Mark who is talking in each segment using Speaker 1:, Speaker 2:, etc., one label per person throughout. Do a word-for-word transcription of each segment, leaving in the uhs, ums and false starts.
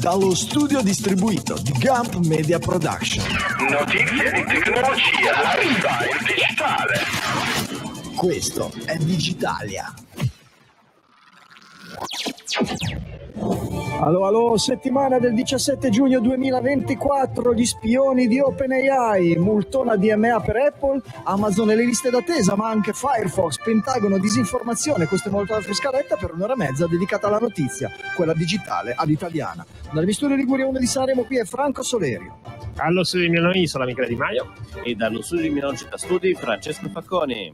Speaker 1: dallo studio distribuito di Gump Media Production.
Speaker 2: Notizie di tecnologia, lifestyle digitale.
Speaker 1: Questo è Digitalia. Allo allo, settimana del diciassette giugno duemilaventiquattro, gli spioni di OpenAI, multona D M A per Apple, Amazon e le liste d'attesa, ma anche Firefox, Pentagono, disinformazione. Questa è molto altra scaletta per un'ora e mezza dedicata alla notizia, quella digitale all'italiana. Dal studio Liguria uno di Sanremo, qui è Franco Solerio.
Speaker 3: Allo studio di Milano Isola, Michele Di Maio.
Speaker 4: E dallo studio di Milano Città Studi, Francesco Facconi.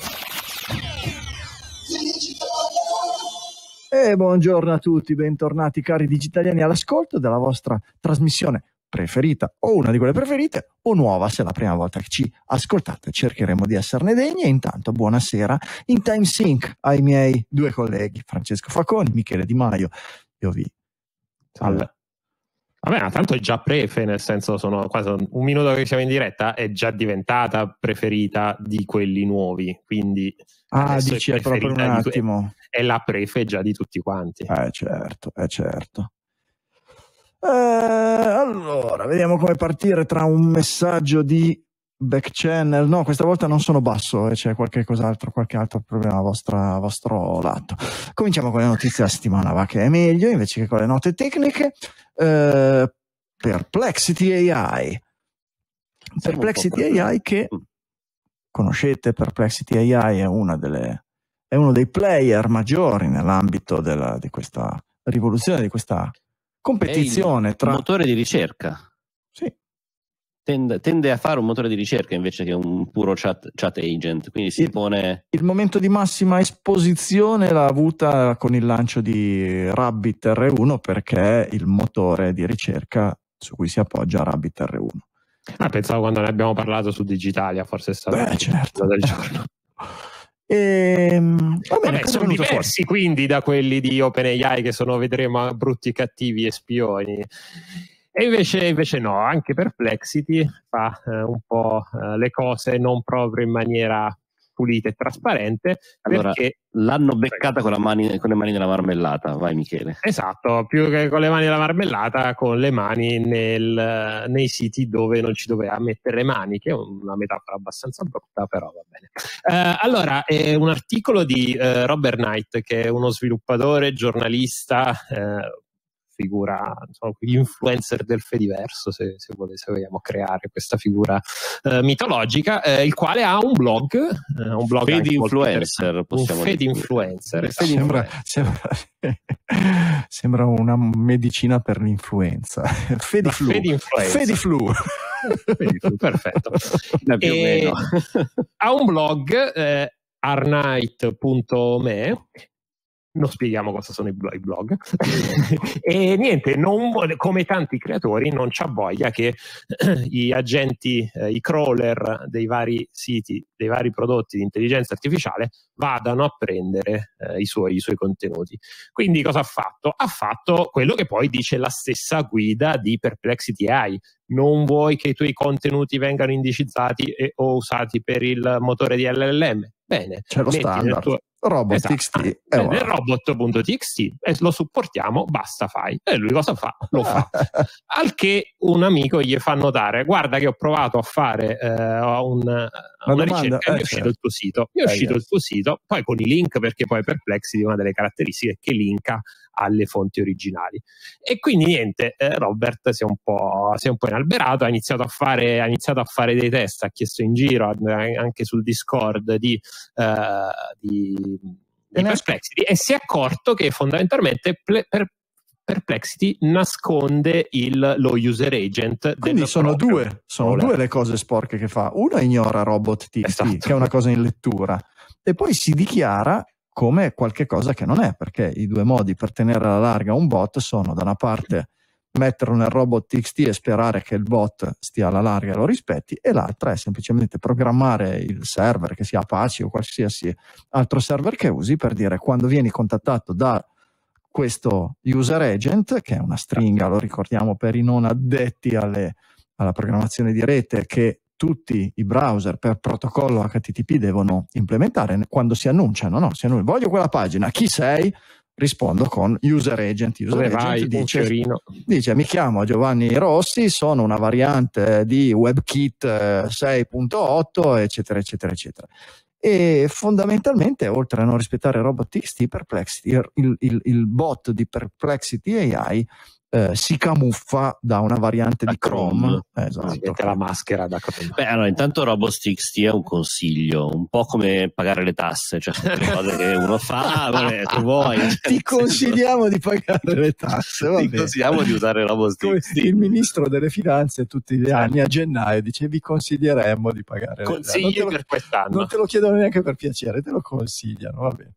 Speaker 1: E buongiorno a tutti, bentornati cari digitaliani all'ascolto della vostra trasmissione preferita o una di quelle preferite o nuova se è la prima volta che ci ascoltate. Cercheremo di esserne degni e intanto buonasera in time sync ai miei due colleghi Francesco Facconi, Michele Di Maio. Io vi
Speaker 3: Salve. Vabbè, ma tanto è già prefe, nel senso sono quasi un minuto che siamo in diretta, è già diventata preferita di quelli nuovi, quindi
Speaker 1: ah dici è proprio un attimo
Speaker 3: tu- è la prefe già di tutti quanti.
Speaker 1: Eh certo, eh certo. Eh, allora, vediamo come partire tra un messaggio di back channel. No, questa volta non sono basso e c'è qualche cos'altro, qualche altro problema a, vostra, a vostro lato. Cominciamo con le notizie della settimana, va che è meglio, invece che con le note tecniche. Eh, Perplexity A I. Perplexity A I che conoscete, Perplexity A I è una delle è uno dei player maggiori nell'ambito della, di questa rivoluzione, di questa competizione
Speaker 4: è il
Speaker 1: tra
Speaker 4: motore di ricerca.
Speaker 1: Sì.
Speaker 4: Tende, tende a fare un motore di ricerca invece che un puro chat, chat agent, quindi si
Speaker 1: il,
Speaker 4: pone...
Speaker 1: Il momento di massima esposizione l'ha avuta con il lancio di Rabbit R uno, perché è il motore di ricerca su cui si appoggia Rabbit R uno.
Speaker 3: Ah, pensavo quando ne abbiamo parlato su Digitalia, forse è stato
Speaker 1: Beh, certo.
Speaker 3: del giorno.
Speaker 1: E, va bene,
Speaker 3: Vabbè, sono diversi fuori? Quindi da quelli di OpenAI che sono, vedremo, brutti, cattivi e spioni. E invece, invece no, anche Perplexity fa eh, un po' eh, le cose non proprio in maniera pulita e trasparente.
Speaker 4: Allora,
Speaker 3: perché
Speaker 4: l'hanno beccata con, la mani, con le mani nella marmellata, vai Michele.
Speaker 3: Esatto, più che con le mani nella marmellata, con le mani nel, nei siti dove non ci doveva mettere le mani, che è una metafora abbastanza brutta, però va bene. Eh, allora, è un articolo di eh, Robert Knight, che è uno sviluppatore, giornalista, eh, figura, insomma, gli influencer del Fediverso, se, se, vole, se vogliamo creare questa figura eh, mitologica, eh, il quale ha un blog, eh, un blog
Speaker 4: Fedi influencer, possiamo
Speaker 3: un Fedi influencer.
Speaker 1: Sembra, sembra, sembra una medicina per l'influenza. Fediflu.
Speaker 3: Fediflu. Fediflu, perfetto.
Speaker 4: Più o meno.
Speaker 3: Ha un blog, eh, arnight punto me. Non spieghiamo cosa sono i blog e niente, non, come tanti creatori non c'ha voglia che eh, gli agenti, eh, i crawler dei vari siti, dei vari prodotti di intelligenza artificiale vadano a prendere eh, i, suoi, i suoi contenuti. Quindi cosa ha fatto? Ha fatto quello che poi dice la stessa guida di Perplexity A I. Non vuoi che i tuoi contenuti vengano indicizzati e, o usati per il motore di L L M? Bene,
Speaker 1: c'è lo standard tuo... robot.txt
Speaker 3: esatto.
Speaker 1: eh,
Speaker 3: nel robot.txt e lo supportiamo, basta, fai. E lui cosa fa? Lo fa. Al che un amico gli fa notare: guarda che ho provato a fare eh, un, una, una ricerca e mi è uscito il tuo sito. Mi è uscito il tuo sito, poi con i link, perché poi Perplexity è una delle caratteristiche che linka alle fonti originali. E quindi niente, eh, Robert si è un po' si è un po' inalberato, ha iniziato a fare ha iniziato a fare dei test, ha chiesto in giro anche sul Discord di, uh, di, di Perplexity, e si è accorto che fondamentalmente ple, per, Perplexity nasconde il, lo user agent.
Speaker 1: Quindi sono due sono due le cose sporche che fa. Uno ignora robot.txt, esatto, che è una cosa in lettura, e poi si dichiara come qualche cosa che non è, perché i due modi per tenere alla larga un bot sono: da una parte metterlo nel robot.txt e sperare che il bot stia alla larga e lo rispetti, e l'altra è semplicemente programmare il server, che sia Apache o qualsiasi altro server che usi, per dire, quando vieni contattato da questo user agent, che è una stringa, lo ricordiamo per i non addetti alle, alla programmazione di rete, che tutti i browser per protocollo H T T P devono implementare quando si annunciano, no? Si annunciano, voglio quella pagina, chi sei? rispondo con user agent. User
Speaker 3: Dove
Speaker 1: agent
Speaker 3: vai,
Speaker 1: dice, dice mi chiamo Giovanni Rossi, sono una variante di WebKit sei punto otto, eccetera eccetera eccetera. E fondamentalmente, oltre a non rispettare Robots.txt, Perplexity, il, il, il bot di Perplexity A I eh, si camuffa da una variante da di Chrome, Chrome.
Speaker 3: Eh, esatto. Mette la maschera da Chrome.
Speaker 4: Beh, allora intanto Robots.txt è un consiglio, un po' come pagare le tasse, cioè sono le cose che uno fa, ah, vabbè, se vuoi.
Speaker 1: Ti consigliamo di pagare le tasse, va
Speaker 4: ti
Speaker 1: bene.
Speaker 4: consigliamo di usare Robots.txt.
Speaker 1: Il ministro delle finanze tutti gli anni a gennaio dice vi consiglieremmo di pagare
Speaker 3: consigli
Speaker 1: le tasse.
Speaker 3: per quest'anno.
Speaker 1: Non te lo chiedono neanche per piacere, te lo consigliano, va bene.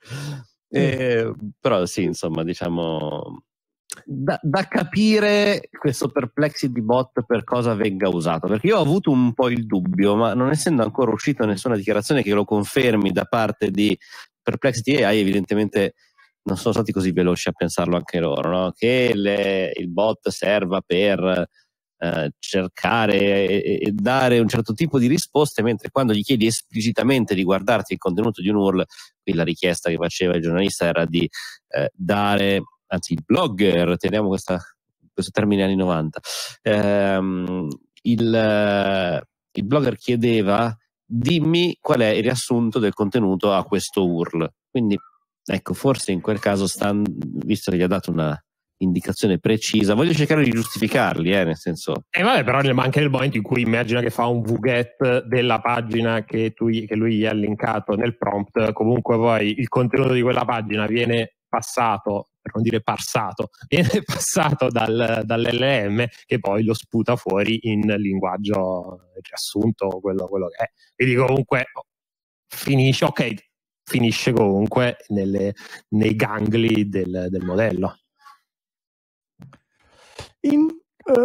Speaker 4: Eh, però sì, insomma, diciamo da, da capire questo Perplexity bot per cosa venga usato, perché io ho avuto un po' il dubbio, ma non essendo ancora uscita nessuna dichiarazione che lo confermi da parte di Perplexity A I, evidentemente non sono stati così veloci a pensarlo anche loro, no? Che le, il bot serva per eh, cercare e, e dare un certo tipo di risposte, mentre quando gli chiedi esplicitamente di guardarti il contenuto di un U R L, qui la richiesta che faceva il giornalista era di eh, dare, anzi il blogger, teniamo questa, questo termine anni novanta, ehm, il, il blogger chiedeva dimmi qual è il riassunto del contenuto a questo U R L, quindi ecco, forse in quel caso stan, visto che gli ha dato una indicazione precisa, voglio cercare di giustificarli, eh, nel senso.
Speaker 3: E eh vabbè, però ma anche nel momento in cui immagina che fa un vuget della pagina che, tu, che lui gli ha linkato nel prompt, comunque poi il contenuto di quella pagina viene passato, per non dire parsato, viene passato dal, dall'L M che poi lo sputa fuori in linguaggio riassunto, quello, quello che è. Quindi comunque finisce, ok, finisce comunque nelle, nei gangli del, del modello.
Speaker 1: In, uh,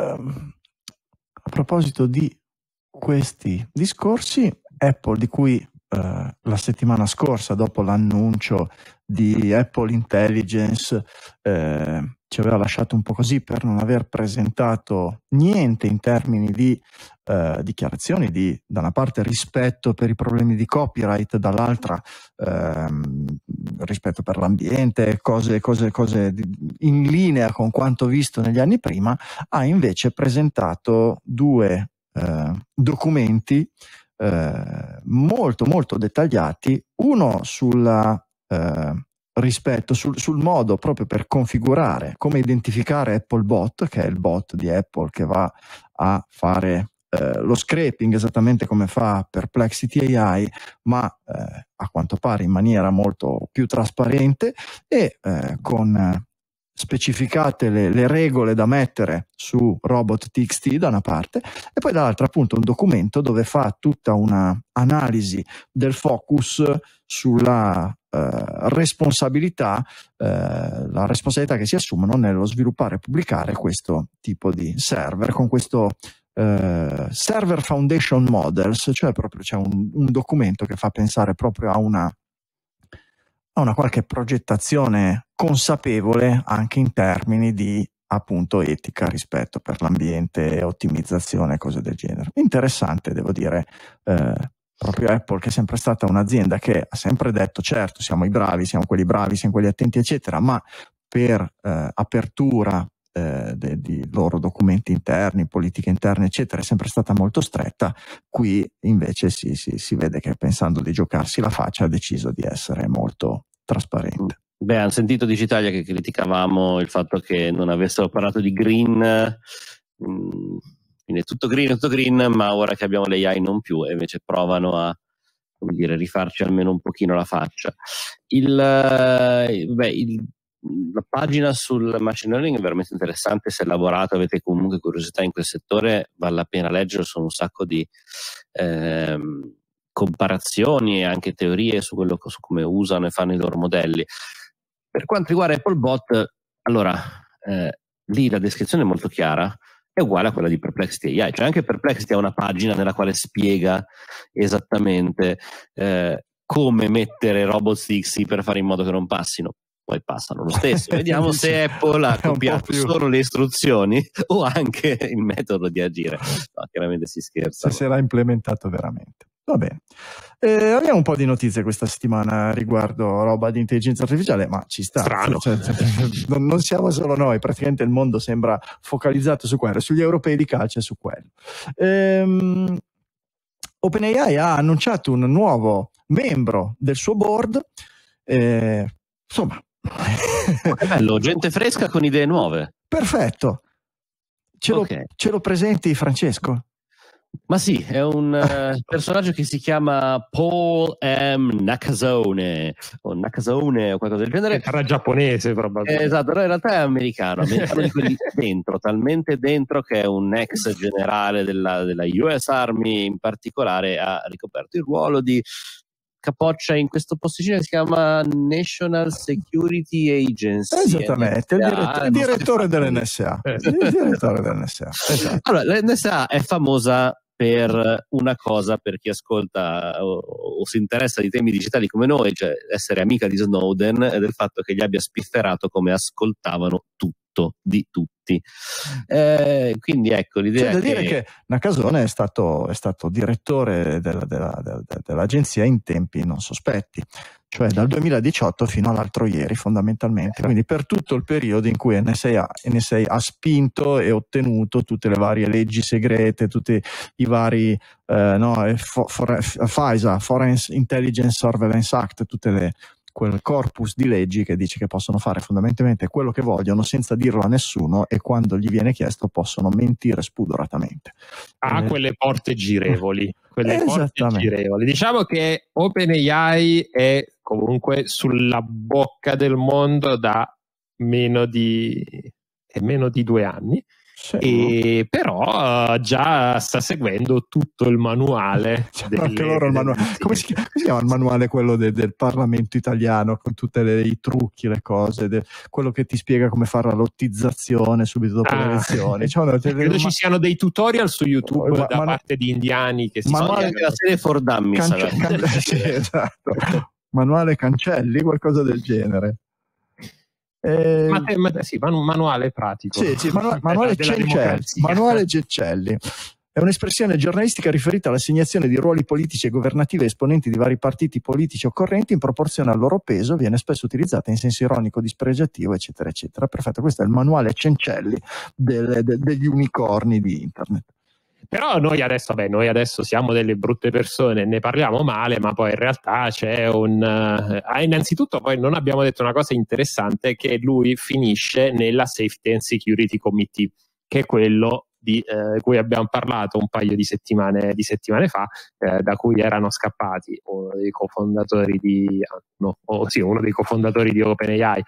Speaker 1: a proposito di questi discorsi, Apple, di cui uh, la settimana scorsa, dopo l'annuncio di Apple Intelligence, eh, ci aveva lasciato un po' così per non aver presentato niente in termini di eh, dichiarazioni di, da una parte, rispetto per i problemi di copyright, dall'altra ehm, rispetto per l'ambiente, cose, cose, cose in linea con quanto visto negli anni prima, ha invece presentato due eh, documenti eh, molto molto dettagliati, uno sulla eh, rispetto sul, sul modo proprio per configurare, come identificare Apple Bot, che è il bot di Apple che va a fare eh, lo scraping esattamente come fa Perplexity A I, ma eh, a quanto pare in maniera molto più trasparente e eh, con specificate le, le regole da mettere su Robots.txt da una parte, e poi dall'altra appunto un documento dove fa tutta una analisi del focus sulla eh, responsabilità, eh, la responsabilità che si assumono nello sviluppare e pubblicare questo tipo di server, con questo eh, Server Foundation Models, cioè proprio c'è un, un documento che fa pensare proprio a una a una qualche progettazione consapevole anche in termini di appunto etica, rispetto per l'ambiente, ottimizzazione, cose del genere. Interessante, devo dire, eh, proprio Apple, che è sempre stata un'azienda che ha sempre detto certo siamo i bravi, siamo quelli bravi, siamo quelli attenti eccetera, ma per eh, apertura eh, de, di loro documenti interni, politiche interne eccetera è sempre stata molto stretta. Qui invece si, si, si vede che pensando di giocarsi la faccia ha deciso di essere molto trasparente.
Speaker 4: Beh, hanno sentito Digitalia che criticavamo il fatto che non avessero parlato di green, mh, quindi è tutto green, tutto green, ma ora che abbiamo l'A I non più, e invece provano a, come dire, rifarci almeno un pochino la faccia. Il, beh, il, la pagina sul machine learning è veramente interessante, se lavorate, avete comunque curiosità in quel settore, vale la pena leggere, sono un sacco di ehm, comparazioni e anche teorie su quello su come usano e fanno i loro modelli. Per quanto riguarda Apple Bot, allora eh, lì la descrizione è molto chiara, è uguale a quella di Perplexity A I, cioè anche Perplexity ha una pagina nella quale spiega esattamente eh, come mettere Robots.txt per fare in modo che non passino. Poi passano lo stesso. Vediamo se Apple ha copiato solo le istruzioni o anche il metodo di agire. No, chiaramente si scherza.
Speaker 1: Se sarà implementato veramente. Va bene. Eh, abbiamo un po' di notizie questa settimana riguardo roba di intelligenza artificiale, ma ci sta. Cioè, cioè, non, non siamo solo noi, praticamente il mondo sembra focalizzato su quello, sugli europei di calcio e su quello. Ehm, OpenAI ha annunciato un nuovo membro del suo board. Eh, insomma,
Speaker 4: che bello, gente fresca con idee nuove.
Speaker 1: Perfetto. Ce,
Speaker 4: okay.
Speaker 1: lo, ce lo presenti, Francesco?
Speaker 4: Ma sì, è un uh, personaggio che si chiama Paul M. Nakasone o Nakasone o qualcosa del genere.
Speaker 3: Sarà giapponese probabilmente.
Speaker 4: Eh, esatto, però in realtà è americano, americano di quelli dentro, talmente dentro che è un ex generale della, della U S Army, in particolare ha ricoperto il ruolo di capoccia in questo posticino che si chiama National Security Agency.
Speaker 1: Esattamente, il, dirett- il direttore dell'N S A. Il direttore dell'N S A. Esatto.
Speaker 4: Allora, l'N S A è famosa per una cosa, per chi ascolta o, o si interessa di temi digitali come noi, cioè essere amica di Snowden e del fatto che gli abbia spifferato come ascoltavano tutto di tutti. Eh, quindi ecco l'idea.
Speaker 1: C'è da
Speaker 4: che...
Speaker 1: dire che Nakasone è stato, è stato direttore della, della, della, dell'agenzia in tempi non sospetti, cioè dal duemiladiciotto fino all'altro ieri fondamentalmente, quindi per tutto il periodo in cui N S A, N S A ha spinto e ottenuto tutte le varie leggi segrete, tutti i vari eh, no, for, for, FISA, Foreign Intelligence Surveillance Act, tutte le quel corpus di leggi che dice che possono fare fondamentalmente quello che vogliono senza dirlo a nessuno, e quando gli viene chiesto possono mentire spudoratamente.
Speaker 3: Ha
Speaker 1: eh,
Speaker 3: quelle porte girevoli, quelle porte
Speaker 1: Esattamente.
Speaker 3: girevoli. Diciamo che OpenAI è comunque sulla bocca del mondo da meno di, è meno di due anni.
Speaker 1: Sì.
Speaker 3: E però uh, già sta seguendo tutto il manuale.
Speaker 1: Delle, anche loro il manuale. Come si, chiama, come si chiama il manuale quello de, del Parlamento italiano con tutti i trucchi, le cose, de, quello che ti spiega come fare la lottizzazione subito dopo ah, le elezioni. Cioè, no,
Speaker 3: credo ma... ci siano dei tutorial su YouTube ma, da ma, parte di indiani che si
Speaker 4: manuale della serie For Dummies.
Speaker 1: Cance- can- sì, esatto. Manuale Cancelli, qualcosa del genere.
Speaker 3: Eh, ma te, ma, sì, manu- manuale pratico.
Speaker 1: Sì, sì, manu- manuale Cencelli. Manuale Cencelli. È un'espressione giornalistica riferita all'assegnazione di ruoli politici e governativi a esponenti di vari partiti politici occorrenti in proporzione al loro peso, viene spesso utilizzata in senso ironico, dispregiativo, eccetera, eccetera. Perfetto, questo è il manuale Cencelli del, de, degli unicorni di internet.
Speaker 3: Però noi adesso, vabbè, noi adesso siamo delle brutte persone, ne parliamo male, ma poi in realtà c'è un... Uh, innanzitutto poi non abbiamo detto una cosa interessante, che lui finisce nella Safety and Security Committee, che è quello di eh, cui abbiamo parlato un paio di settimane, di settimane fa, eh, da cui erano scappati uno dei cofondatori di no, oh, sì, uno dei cofondatori di OpenAI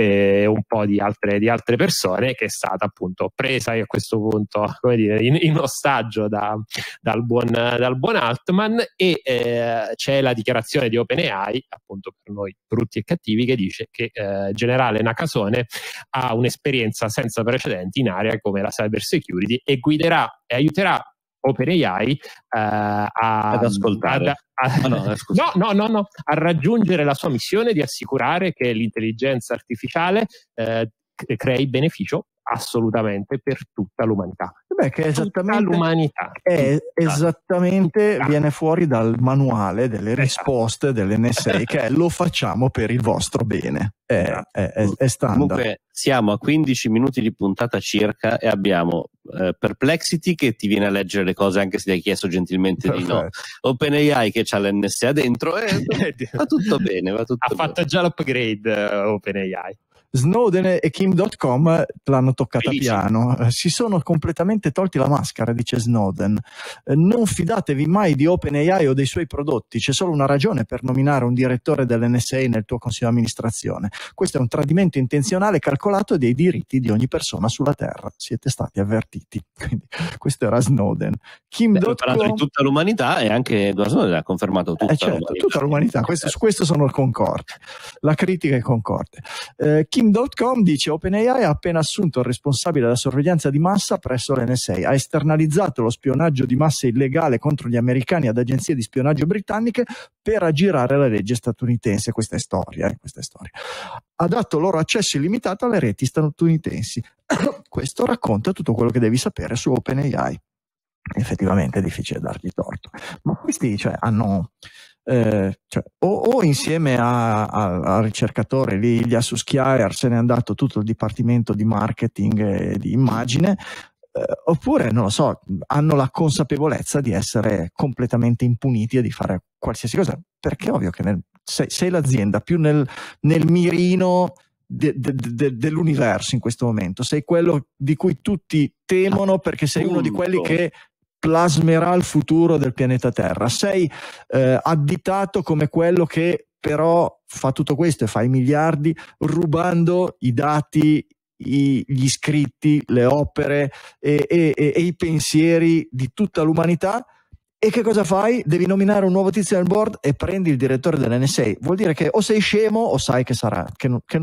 Speaker 3: e un po' di altre, di altre persone, che è stata appunto presa a questo punto, come dire, in, in ostaggio da, dal, buon, dal buon Altman, e eh, c'è la dichiarazione di OpenAI, appunto per noi brutti e cattivi, che dice che eh, generale Nakasone ha un'esperienza senza precedenti in area come la cyber security e guiderà e aiuterà OpenAI uh, a,
Speaker 4: ad ascoltare
Speaker 3: ad, a,
Speaker 4: oh no,
Speaker 3: no, no, no, no, a raggiungere la sua missione di assicurare che l'intelligenza artificiale eh, crei beneficio assolutamente per tutta l'umanità.
Speaker 1: Beh, che è esattamente,
Speaker 3: tutta l'umanità.
Speaker 1: È esattamente
Speaker 3: tutta.
Speaker 1: Viene fuori dal manuale delle risposte esatto. dell'N S A, che è: lo facciamo per il vostro bene. È, è, è, è standard.
Speaker 4: Comunque siamo a quindici minuti di puntata circa e abbiamo eh, Perplexity che ti viene a leggere le cose anche se ti hai chiesto gentilmente Perfetto. di no, OpenAI che c'ha l'N S A dentro e va tutto bene, va tutto
Speaker 3: ha
Speaker 4: bene.
Speaker 3: fatto già l'upgrade uh, OpenAI.
Speaker 1: Snowden e Kim punto com l'hanno toccata
Speaker 3: Felici.
Speaker 1: piano, eh, si sono completamente tolti la maschera, dice Snowden. Eh, non fidatevi mai di OpenAI o dei suoi prodotti, c'è solo una ragione per nominare un direttore dell'N S A nel tuo consiglio di amministrazione. Questo è un tradimento intenzionale calcolato dei diritti di ogni persona sulla Terra. Siete stati avvertiti. Quindi, questo era Snowden. Kim punto com
Speaker 4: di tutta l'umanità, e anche Edward Snowden ha confermato tutta,
Speaker 1: eh certo,
Speaker 4: l'umanità.
Speaker 1: tutta l'umanità. Questo, su questo sono concorde. La critica è concorde. Eh, Kim punto com dice: OpenAI ha appena assunto il responsabile della sorveglianza di massa presso l'N S A, ha esternalizzato lo spionaggio di massa illegale contro gli americani ad agenzie di spionaggio britanniche per aggirare la legge statunitense. Questa è storia, eh, questa è storia. Ha dato loro accesso illimitato alle reti statunitensi. Questo racconta tutto quello che devi sapere su OpenAI. effettivamente è difficile dargli torto. Ma questi, cioè, hanno eh, cioè, o, o insieme al ricercatore lì, Ilya Suskjaer, se n'è andato tutto il dipartimento di marketing e di immagine, eh, oppure non lo so, hanno la consapevolezza di essere completamente impuniti e di fare qualsiasi cosa, perché è ovvio che nel, sei, sei l'azienda più nel, nel mirino De, de, de, dell'universo in questo momento, sei quello di cui tutti temono perché sei uno di quelli che plasmerà il futuro del pianeta Terra, sei eh, additato come quello che però fa tutto questo e fa i miliardi rubando i dati, i, gli iscritti, le opere e, e, e, e i pensieri di tutta l'umanità. E che cosa fai? Devi nominare un nuovo tizio nel board e prendi il direttore dell'N S A. Vuol dire che o sei scemo o sai che sarà che, che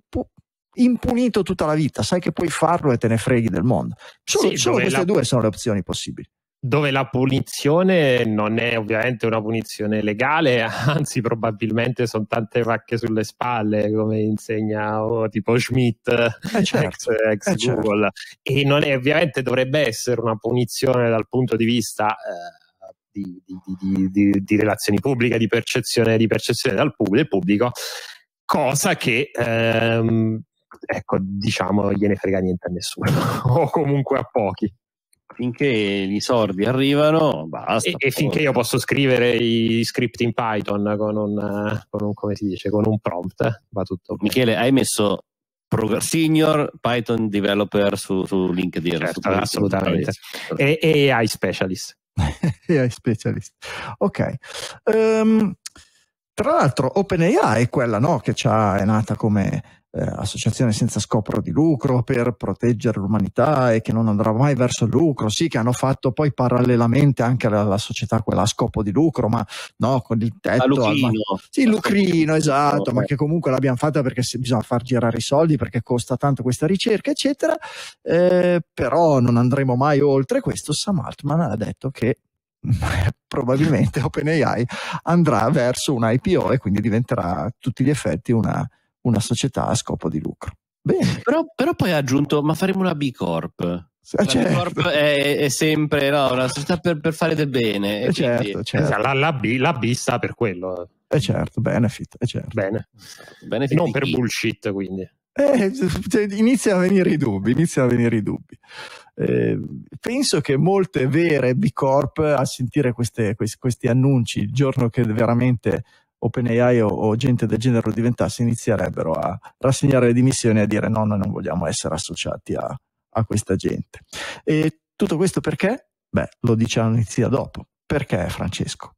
Speaker 1: impunito tutta la vita, sai che puoi farlo e te ne freghi del mondo. Solo,
Speaker 3: sì,
Speaker 1: solo queste
Speaker 3: la,
Speaker 1: due sono le opzioni possibili.
Speaker 3: Dove la punizione non è ovviamente una punizione legale, anzi probabilmente sono tante pacche sulle spalle, come insegna oh, tipo Schmidt,
Speaker 1: eh certo,
Speaker 3: ex, ex
Speaker 1: eh
Speaker 3: Google,
Speaker 1: certo.
Speaker 3: E non è, ovviamente dovrebbe essere una punizione dal punto di vista eh, di, di, di, di, di relazioni pubbliche, di percezione, di percezione dal pubblico, del pubblico, cosa che ehm, ecco, diciamo, gliene frega niente a nessuno o comunque a pochi.
Speaker 4: Finché i sordi arrivano, basta.
Speaker 3: E, e finché io posso scrivere i script in Python con un, con un come si dice, con un prompt, va tutto bene.
Speaker 4: Michele, hai messo Senior Python Developer su, su LinkedIn?
Speaker 3: Certo,
Speaker 4: su
Speaker 3: assolutamente. E, e A I Specialist.
Speaker 1: A I Specialist. Ok. Um, tra l'altro OpenAI è quella, no, che c'ha, è nata come eh, associazione senza scopo di lucro per proteggere l'umanità e che non andrà mai verso il lucro. Sì, che hanno fatto poi parallelamente anche la, la società quella a scopo di lucro, ma no, con il tetto.
Speaker 4: Lucrino.
Speaker 1: Al, sì, Lucrino, esatto, ma che comunque l'abbiamo fatta perché bisogna far girare i soldi, perché costa tanto questa ricerca, eccetera. Eh, però non andremo mai oltre questo. Sam Altman ha detto che probabilmente OpenAI andrà verso un I P O e quindi diventerà a tutti gli effetti una, una società a scopo di lucro. Bene.
Speaker 4: Però, però poi ha aggiunto, ma faremo una B Corp. La
Speaker 1: certo.
Speaker 4: B Corp è, è sempre no, una società per, per fare del bene.
Speaker 1: Eh certo, certo.
Speaker 3: La, la, B, la B sta per quello.
Speaker 1: Eh certo, benefit. Eh certo.
Speaker 3: Bene.
Speaker 4: benefit
Speaker 3: non per bullshit, quindi.
Speaker 1: Eh, cioè, iniziano a venire i dubbi, iniziano a venire i dubbi. Eh, penso che molte vere B Corp a sentire queste, questi, questi annunci il giorno che veramente OpenAI o, o gente del genere lo diventasse inizierebbero a rassegnare le dimissioni e a dire no, noi non vogliamo essere associati a, a questa gente. E tutto questo perché? Beh, lo diciamo inizia dopo. Perché, Francesco?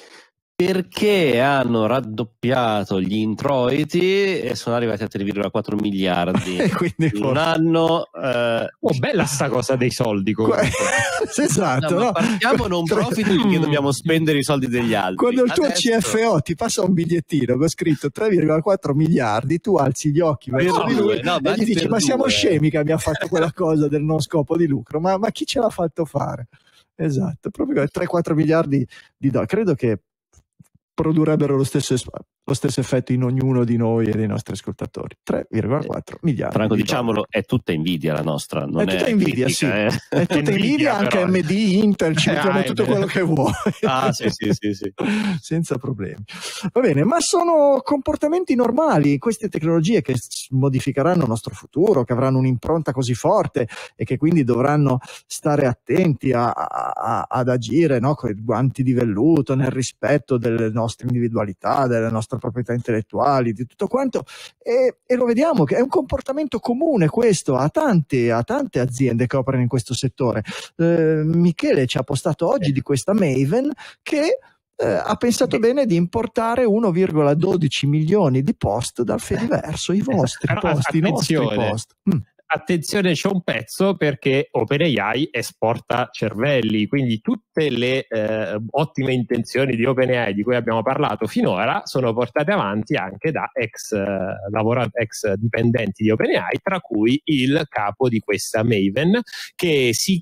Speaker 4: Perché hanno raddoppiato gli introiti e sono arrivati a tre virgola quattro miliardi
Speaker 1: e quindi
Speaker 4: in un anno. Eh...
Speaker 3: Oh, bella sta cosa dei soldi comunque.
Speaker 1: Esatto,
Speaker 4: no,
Speaker 1: no?
Speaker 4: Partiamo non profit perché dobbiamo spendere i soldi degli altri.
Speaker 1: Quando il tuo
Speaker 4: Adesso...
Speaker 1: C F O ti passa un bigliettino con scritto tre virgola quattro miliardi, tu alzi gli occhi verso di lui no, e gli dici ma siamo scemi che abbiamo fatto quella cosa del non scopo di lucro, ma, ma chi ce l'ha fatto fare? Esatto, proprio tre quattro miliardi di dollari. Credo che produrrebbero lo stesso, lo stesso effetto in ognuno di noi e dei nostri ascoltatori. tre virgola quattro miliardi.
Speaker 4: Franco,
Speaker 1: di
Speaker 4: diciamolo,
Speaker 1: dollari.
Speaker 4: È tutta Nvidia la nostra. Non
Speaker 1: è, è tutta Nvidia,
Speaker 4: critica,
Speaker 1: sì.
Speaker 4: Eh.
Speaker 1: È tutta Nvidia, anche M D, Intel, ci mettiamo
Speaker 3: ah,
Speaker 1: tutto quello che vuoi.
Speaker 4: Ah, sì, sì, sì, sì.
Speaker 1: Senza problemi. Va bene, ma sono comportamenti normali, queste tecnologie che modificheranno il nostro futuro, che avranno un'impronta così forte e che quindi dovranno stare attenti a, a, ad agire, no, con i guanti di velluto, nel rispetto delle nostre individualità, delle nostre proprietà intellettuali, di tutto quanto, e, e lo vediamo che è un comportamento comune questo a tante, a tante aziende che operano in questo settore. Eh, Michele ci ha postato oggi di questa Maven che eh, ha pensato bene di importare uno virgola dodici milioni di post dal Fediverso, i vostri
Speaker 3: Però,
Speaker 1: post, i nostri post. Mm.
Speaker 3: Attenzione, c'è un pezzo perché OpenAI esporta cervelli, quindi tutte le eh, ottime intenzioni di OpenAI di cui abbiamo parlato finora sono portate avanti anche da ex, eh, lavora- ex dipendenti di OpenAI, tra cui il capo di questa Maven che si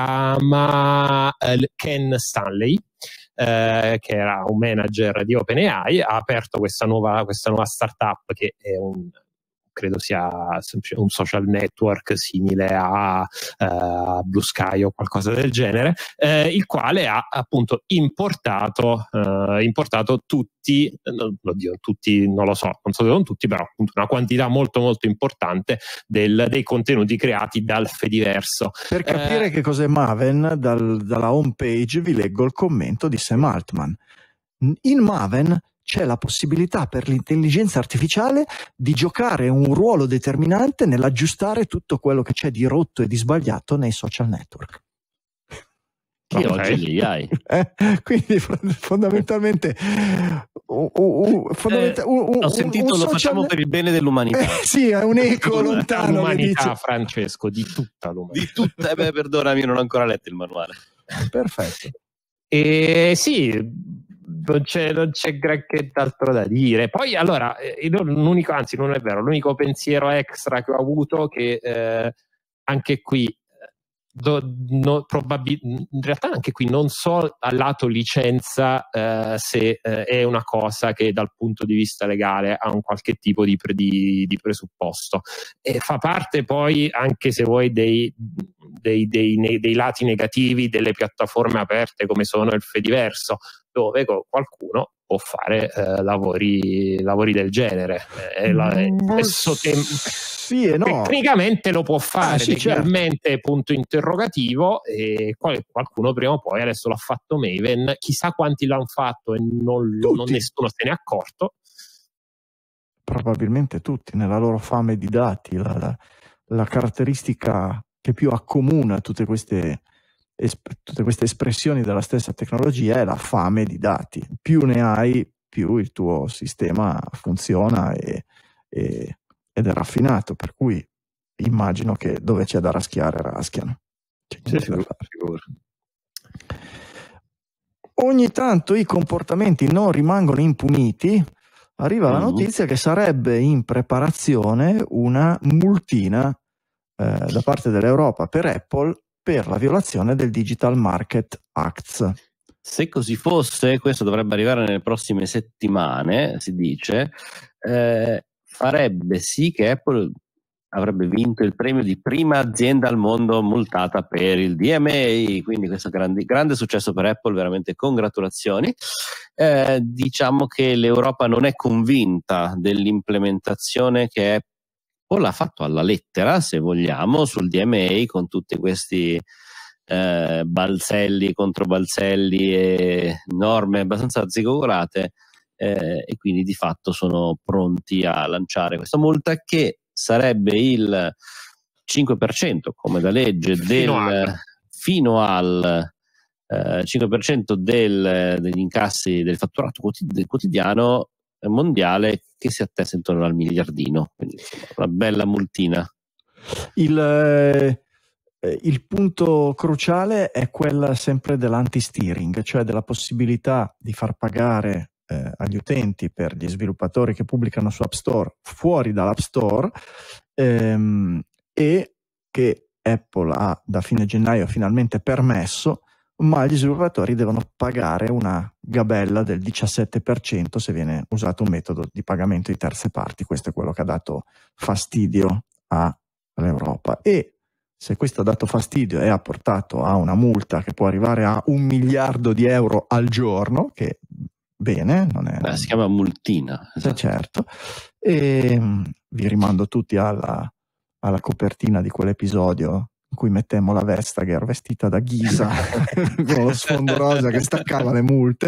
Speaker 3: chiama eh, Ken Stanley. Eh, che era un manager di OpenAI, ha aperto questa nuova, questa nuova startup che è un credo sia un social network simile a uh, Blue Sky o qualcosa del genere, eh, il quale ha appunto importato, uh, importato tutti, no, oddio, tutti non lo so, non so se sono tutti, però appunto una quantità molto molto importante del, dei contenuti creati dal Fediverso.
Speaker 1: Per capire eh, che cos'è Maven, dal, dalla home page vi leggo il commento di Sam Altman. In Maven c'è la possibilità per l'intelligenza artificiale di giocare un ruolo determinante nell'aggiustare tutto quello che c'è di rotto e di sbagliato nei social network.
Speaker 4: Che okay. Oggi li hai.
Speaker 1: Eh, quindi fondamentalmente, uh, uh, fondamental-
Speaker 4: eh, uh, uh, ho sentito un lo facciamo net- per il bene dell'umanità.
Speaker 1: Eh, sì, è un eco lontano.
Speaker 3: L'umanità, Francesco, di tutta l'umanità.
Speaker 4: Di tutta, eh beh, perdonami, non ho ancora letto il manuale.
Speaker 1: Perfetto.
Speaker 3: E sì, non c'è, non c'è granché d'altro da dire. Poi allora, l'unico, anzi non è vero, l'unico pensiero extra che ho avuto che eh, anche qui Do, no, probabil- in realtà anche qui non so al lato licenza eh, se eh, è una cosa che dal punto di vista legale ha un qualche tipo di, pre- di, di presupposto, e fa parte poi, anche se vuoi, dei, dei, dei, dei, dei lati negativi delle piattaforme aperte come sono il Fediverso, dove qualcuno può fare eh, lavori, lavori del genere. Eh, la, stesso tem-
Speaker 1: sì e no.
Speaker 3: Tecnicamente lo può fare,
Speaker 1: ah, sì,
Speaker 3: legalmente
Speaker 1: certo.
Speaker 3: Punto interrogativo, e qual- qualcuno prima o poi, adesso l'ha fatto Maven, chissà quanti l'hanno fatto e non, lo, non nessuno se ne è accorto.
Speaker 1: Probabilmente tutti, nella loro fame di dati, la, la, la caratteristica che più accomuna tutte queste Esp- tutte queste espressioni della stessa tecnologia è la fame di dati. Più ne hai, più il tuo sistema funziona e, e, ed è raffinato, per cui immagino che dove c'è da raschiare raschiano. C'è
Speaker 4: sì, sì, da fare.
Speaker 1: Ogni tanto i comportamenti non rimangono impuniti. Arriva mm-hmm. la notizia che sarebbe in preparazione una multina eh, da parte dell'Europa per Apple per la violazione del Digital Market Act.
Speaker 4: Se così fosse, questo dovrebbe arrivare nelle prossime settimane, si dice, eh, farebbe sì che Apple avrebbe vinto il premio di prima azienda al mondo multata per il D M A, quindi questo grande, grande successo per Apple, veramente congratulazioni. Eh, diciamo che l'Europa non è convinta dell'implementazione che Apple o l'ha fatto alla lettera, se vogliamo, sul D M A, con tutti questi eh, balzelli contro balzelli e norme abbastanza arzigogolate, eh, e quindi di fatto sono pronti a lanciare questa multa che sarebbe il cinque per cento, come da legge, del, fino al, fino al eh, cinque per cento del, degli incassi del fatturato quotidiano mondiale, che si attesta intorno al miliardino, quindi una bella multina.
Speaker 1: Il, eh, il punto cruciale è quella sempre dell'anti-steering, cioè della possibilità di far pagare eh, agli utenti per gli sviluppatori che pubblicano su App Store fuori dall'App Store, ehm, e che Apple ha da fine gennaio finalmente permesso, ma gli sviluppatori devono pagare una gabella del diciassette per cento se viene usato un metodo di pagamento di terze parti. Questo è quello che ha dato fastidio all'Europa, e se questo ha dato fastidio e ha portato a una multa che può arrivare a un miliardo di euro al giorno, che bene, non è...
Speaker 4: Beh, si chiama multina.
Speaker 1: Esatto. Certo. E vi rimando tutti alla, alla copertina di quell'episodio in cui mettemmo la Vestager vestita da Ghisa con lo sfondo rosa che staccava le multe,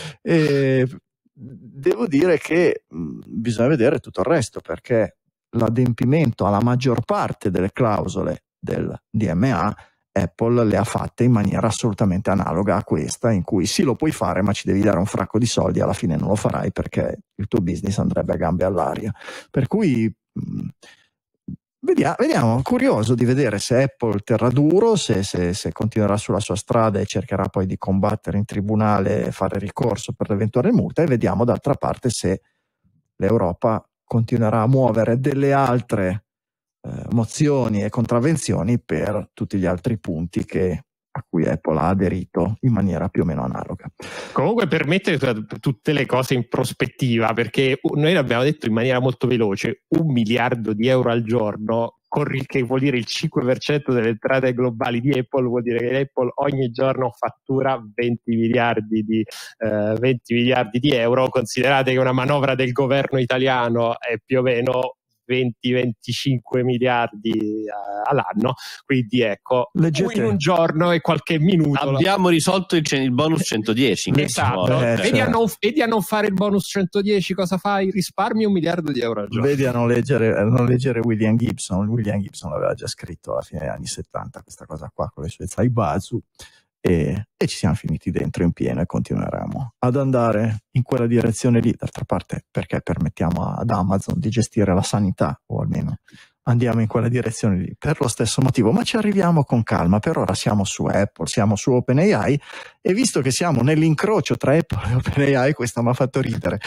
Speaker 1: e devo dire che mh, bisogna vedere tutto il resto, perché l'adempimento alla maggior parte delle clausole del D M A Apple le ha fatte in maniera assolutamente analoga a questa, in cui sì, lo puoi fare ma ci devi dare un fracco di soldi, alla fine non lo farai perché il tuo business andrebbe a gambe all'aria, per cui mh, Vediamo, vediamo, curioso di vedere se Apple terrà duro, se, se, se continuerà sulla sua strada e cercherà poi di combattere in tribunale e fare ricorso per l'eventuale multa, e vediamo d'altra parte se l'Europa continuerà a muovere delle altre eh, mozioni e contravvenzioni per tutti gli altri punti che a cui Apple ha aderito in maniera più o meno analoga.
Speaker 3: Comunque, per mettere tutte le cose in prospettiva, perché noi l'abbiamo detto in maniera molto veloce, un miliardo di euro al giorno, che vuol dire il cinque per cento delle entrate globali di Apple, vuol dire che Apple ogni giorno fattura venti miliardi di, eh, venti miliardi di euro. Considerate che una manovra del governo italiano è più o meno venti venticinque miliardi uh, all'anno, quindi ecco,
Speaker 1: leggete,
Speaker 3: in un giorno e qualche minuto
Speaker 4: abbiamo risolto il, il bonus centodieci.
Speaker 3: Esatto,
Speaker 1: eh,
Speaker 3: vedi,
Speaker 1: cioè.
Speaker 3: a non, vedi a non fare il bonus centodieci, cosa fai? Risparmi un miliardo di euro al giorno.
Speaker 1: Vedi a non leggere, a non leggere William Gibson. William Gibson l'aveva già scritto alla fine degli anni settanta questa cosa qua con le sue Zaibatsu. E, e ci siamo finiti dentro in pieno e continueremo ad andare in quella direzione lì. D'altra parte, perché permettiamo ad Amazon di gestire la sanità, o almeno andiamo in quella direzione lì per lo stesso motivo, ma ci arriviamo con calma. Per ora siamo su Apple, siamo su OpenAI, e visto che siamo nell'incrocio tra Apple e OpenAI, questa mi ha fatto ridere.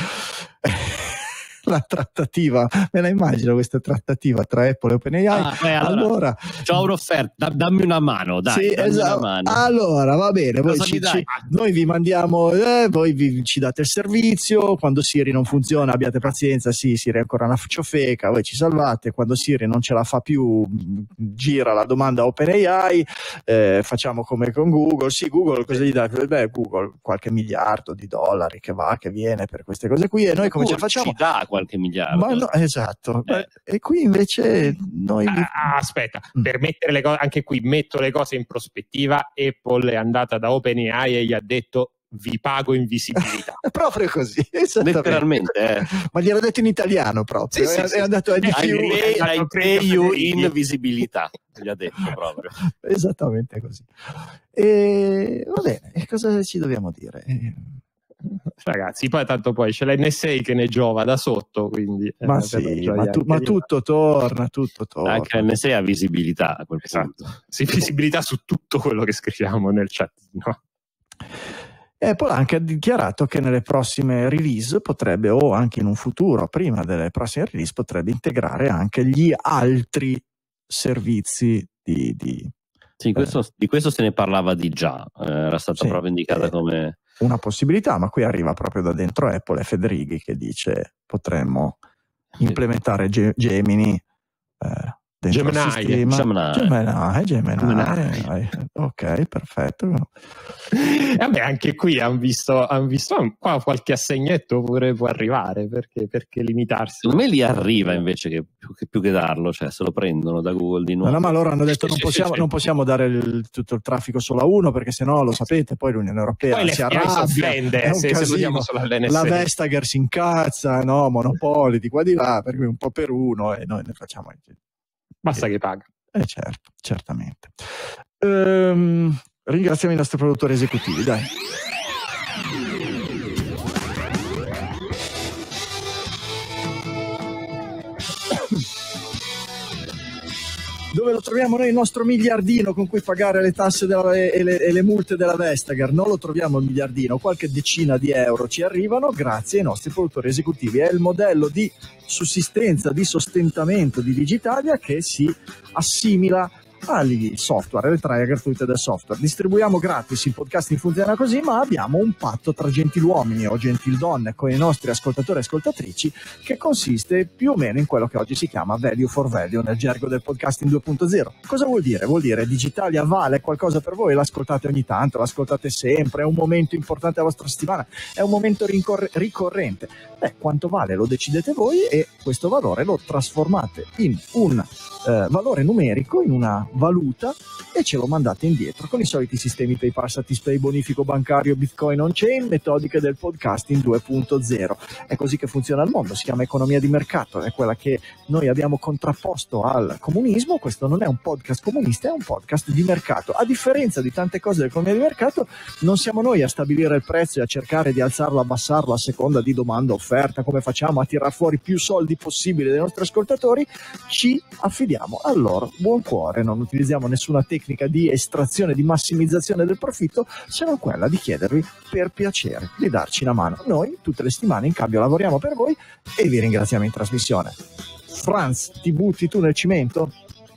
Speaker 1: La trattativa, me la immagino questa trattativa tra Apple e OpenAI.
Speaker 4: Ah, beh, allora, allora c'ho un'offerta, da, dammi una mano, dai.
Speaker 1: Sì,
Speaker 4: dammi
Speaker 1: esatto.
Speaker 4: una mano.
Speaker 1: Allora va bene, voi ci, ci, noi vi mandiamo, eh, voi vi, ci date il servizio. Quando Siri non funziona, abbiate pazienza. Sì, Siri è ancora una ciofeca, voi ci salvate. Quando Siri non ce la fa più, gira la domanda a OpenAI, eh, facciamo come con Google. Sì, Google cosa gli dà? Beh, Google qualche miliardo di dollari che va, che viene per queste cose qui, e noi come ce la facciamo?
Speaker 4: Ci dà qualche miliardo.
Speaker 1: Ma no, esatto. Eh. E qui invece noi
Speaker 3: ah, aspetta, mm. per mettere le cose, anche qui metto le cose in prospettiva. Apple è andata da OpenAI e gli ha detto: vi pago in visibilità.
Speaker 1: È proprio così,
Speaker 4: letteralmente. Eh.
Speaker 1: Ma gliel'ho detto in italiano proprio.
Speaker 3: Sì,
Speaker 1: è,
Speaker 3: sì,
Speaker 1: è andato a
Speaker 4: I
Speaker 1: più.
Speaker 4: pay, I pay you in visibilità. Gli ha detto proprio.
Speaker 1: Esattamente così. E va bene, e cosa ci dobbiamo dire?
Speaker 3: Ragazzi, poi tanto poi c'è l'N S A che ne giova da sotto, quindi
Speaker 1: ma
Speaker 3: eh,
Speaker 1: sì, ma, tu, ma tutto torna, tutto torna.
Speaker 4: Anche l'N S A ha visibilità a quel
Speaker 3: esatto. Sì, visibilità su tutto quello che scriviamo nel chat, no?
Speaker 1: Apple ha anche dichiarato che nelle prossime release potrebbe, o anche in un futuro, prima delle prossime release, potrebbe integrare anche gli altri servizi di... di
Speaker 4: sì, questo, eh, di questo se ne parlava di già, eh, era stata sì, proprio indicata eh, come...
Speaker 1: una possibilità, ma qui arriva proprio da dentro Apple, è Federighi che dice potremmo implementare Ge- Gemini eh, dentro
Speaker 3: Gemini,
Speaker 1: il sistema.
Speaker 4: Gemini.
Speaker 1: Gemini, Gemini.
Speaker 4: Gemini.
Speaker 1: Gemini. Ok, perfetto.
Speaker 3: E vabbè, anche qui hanno visto, han visto qua qualche assegnetto pure può arrivare, perché, perché limitarsi?
Speaker 4: Secondo me li arriva invece che più, che più che darlo, cioè se lo prendono da Google di nuovo.
Speaker 1: No, no, ma loro hanno detto non possiamo, non possiamo dare il, tutto il traffico solo a uno, perché sennò lo sapete, poi l'Unione Europea
Speaker 3: poi
Speaker 1: si arrabbia,
Speaker 3: offende, se, se lo diamo solo all'N S A.
Speaker 1: La Vestager si incazza, no, monopoli di qua di là, per cui un po' per uno e noi ne facciamo.
Speaker 3: Basta che paga.
Speaker 1: Eh certo, certamente. Ehm, ringraziamo i nostri produttori esecutivi, dai. Dove lo troviamo noi il nostro miliardino con cui pagare le tasse della, e, le, e le multe della Vestager? Non lo troviamo il miliardino, qualche decina di euro ci arrivano grazie ai nostri produttori esecutivi. È il modello di sussistenza, di sostentamento di Digitalia che si assimila al software, alle entrate gratuite del software. Distribuiamo gratis, il podcasting funziona così, ma abbiamo un patto tra gentiluomini o gentildonne con i nostri ascoltatori e ascoltatrici che consiste più o meno in quello che oggi si chiama value for value nel gergo del podcasting due punto zero. Cosa vuol dire? Vuol dire Digitalia vale qualcosa per voi, l'ascoltate ogni tanto, l'ascoltate sempre, è un momento importante della vostra settimana, è un momento rincorre- ricorrente. Beh, quanto vale lo decidete voi e questo valore lo trasformate in un eh, valore numerico, in una valuta, e ce lo mandate indietro con i soliti sistemi PayPal, Satispay, bonifico bancario, Bitcoin on-chain, metodiche del podcasting due punto zero. È così che funziona il mondo, si chiama economia di mercato, è quella che noi abbiamo contrapposto al comunismo. Questo non è un podcast comunista, è un podcast di mercato. A differenza di tante cose dell'economia di mercato, non siamo noi a stabilire il prezzo e a cercare di alzarlo o abbassarlo a seconda di domanda offerta, come facciamo a tirar fuori più soldi possibile dai nostri ascoltatori. Ci affidiamo al loro buon cuore, non utilizziamo nessuna tecnica di estrazione, di massimizzazione del profitto, se non quella di chiedervi per piacere di darci una mano. Noi tutte le settimane in cambio lavoriamo per voi e vi ringraziamo in trasmissione. Franz, ti butti tu nel cimento?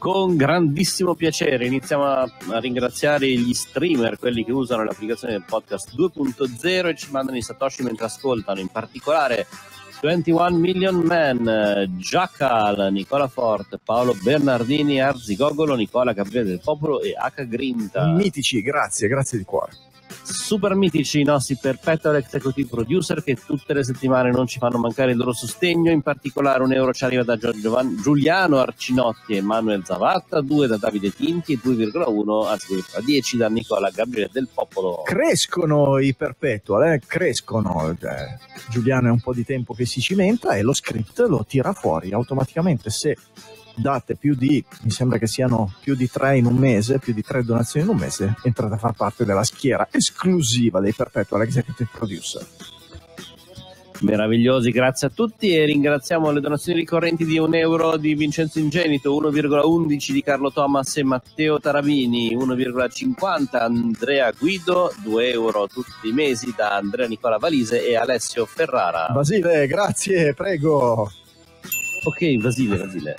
Speaker 4: Con grandissimo piacere iniziamo a, a ringraziare gli streamer, quelli che usano l'applicazione del podcast due punto zero e ci mandano i satoshi mentre ascoltano, in particolare ventuno Million Man, Jackal, Nicola Forte, Paolo Bernardini, Arzigogolo, Nicola Gabriele del Popolo e H. Grinta.
Speaker 1: Mitici, grazie, grazie di cuore.
Speaker 4: Super mitici i nostri perpetual executive producer che tutte le settimane non ci fanno mancare il loro sostegno. In particolare un euro ci arriva da Giovanni, Giuliano Arcinotti e Manuel Zavatta, due da Davide Tinti e due virgola uno, anzi due virgola dieci da Nicola Gabriele del Popolo.
Speaker 1: Crescono i perpetual, eh? crescono. Eh, Giuliano è un po' di tempo che si cimenta e lo script lo tira fuori automaticamente. Se date più di, mi sembra che siano più di tre in un mese, più di tre donazioni in un mese, entrate a far parte della schiera esclusiva dei Perpetual Executive Producer.
Speaker 4: Meravigliosi, grazie a tutti e ringraziamo le donazioni ricorrenti di un euro di Vincenzo Ingenito, uno virgola undici di Carlo Thomas e Matteo Tarabini, uno virgola cinquanta Andrea Guido, due euro tutti i mesi da Andrea Nicola Valise e Alessio Ferrara.
Speaker 1: Basile, grazie, prego.
Speaker 4: Ok, Basile, Basile.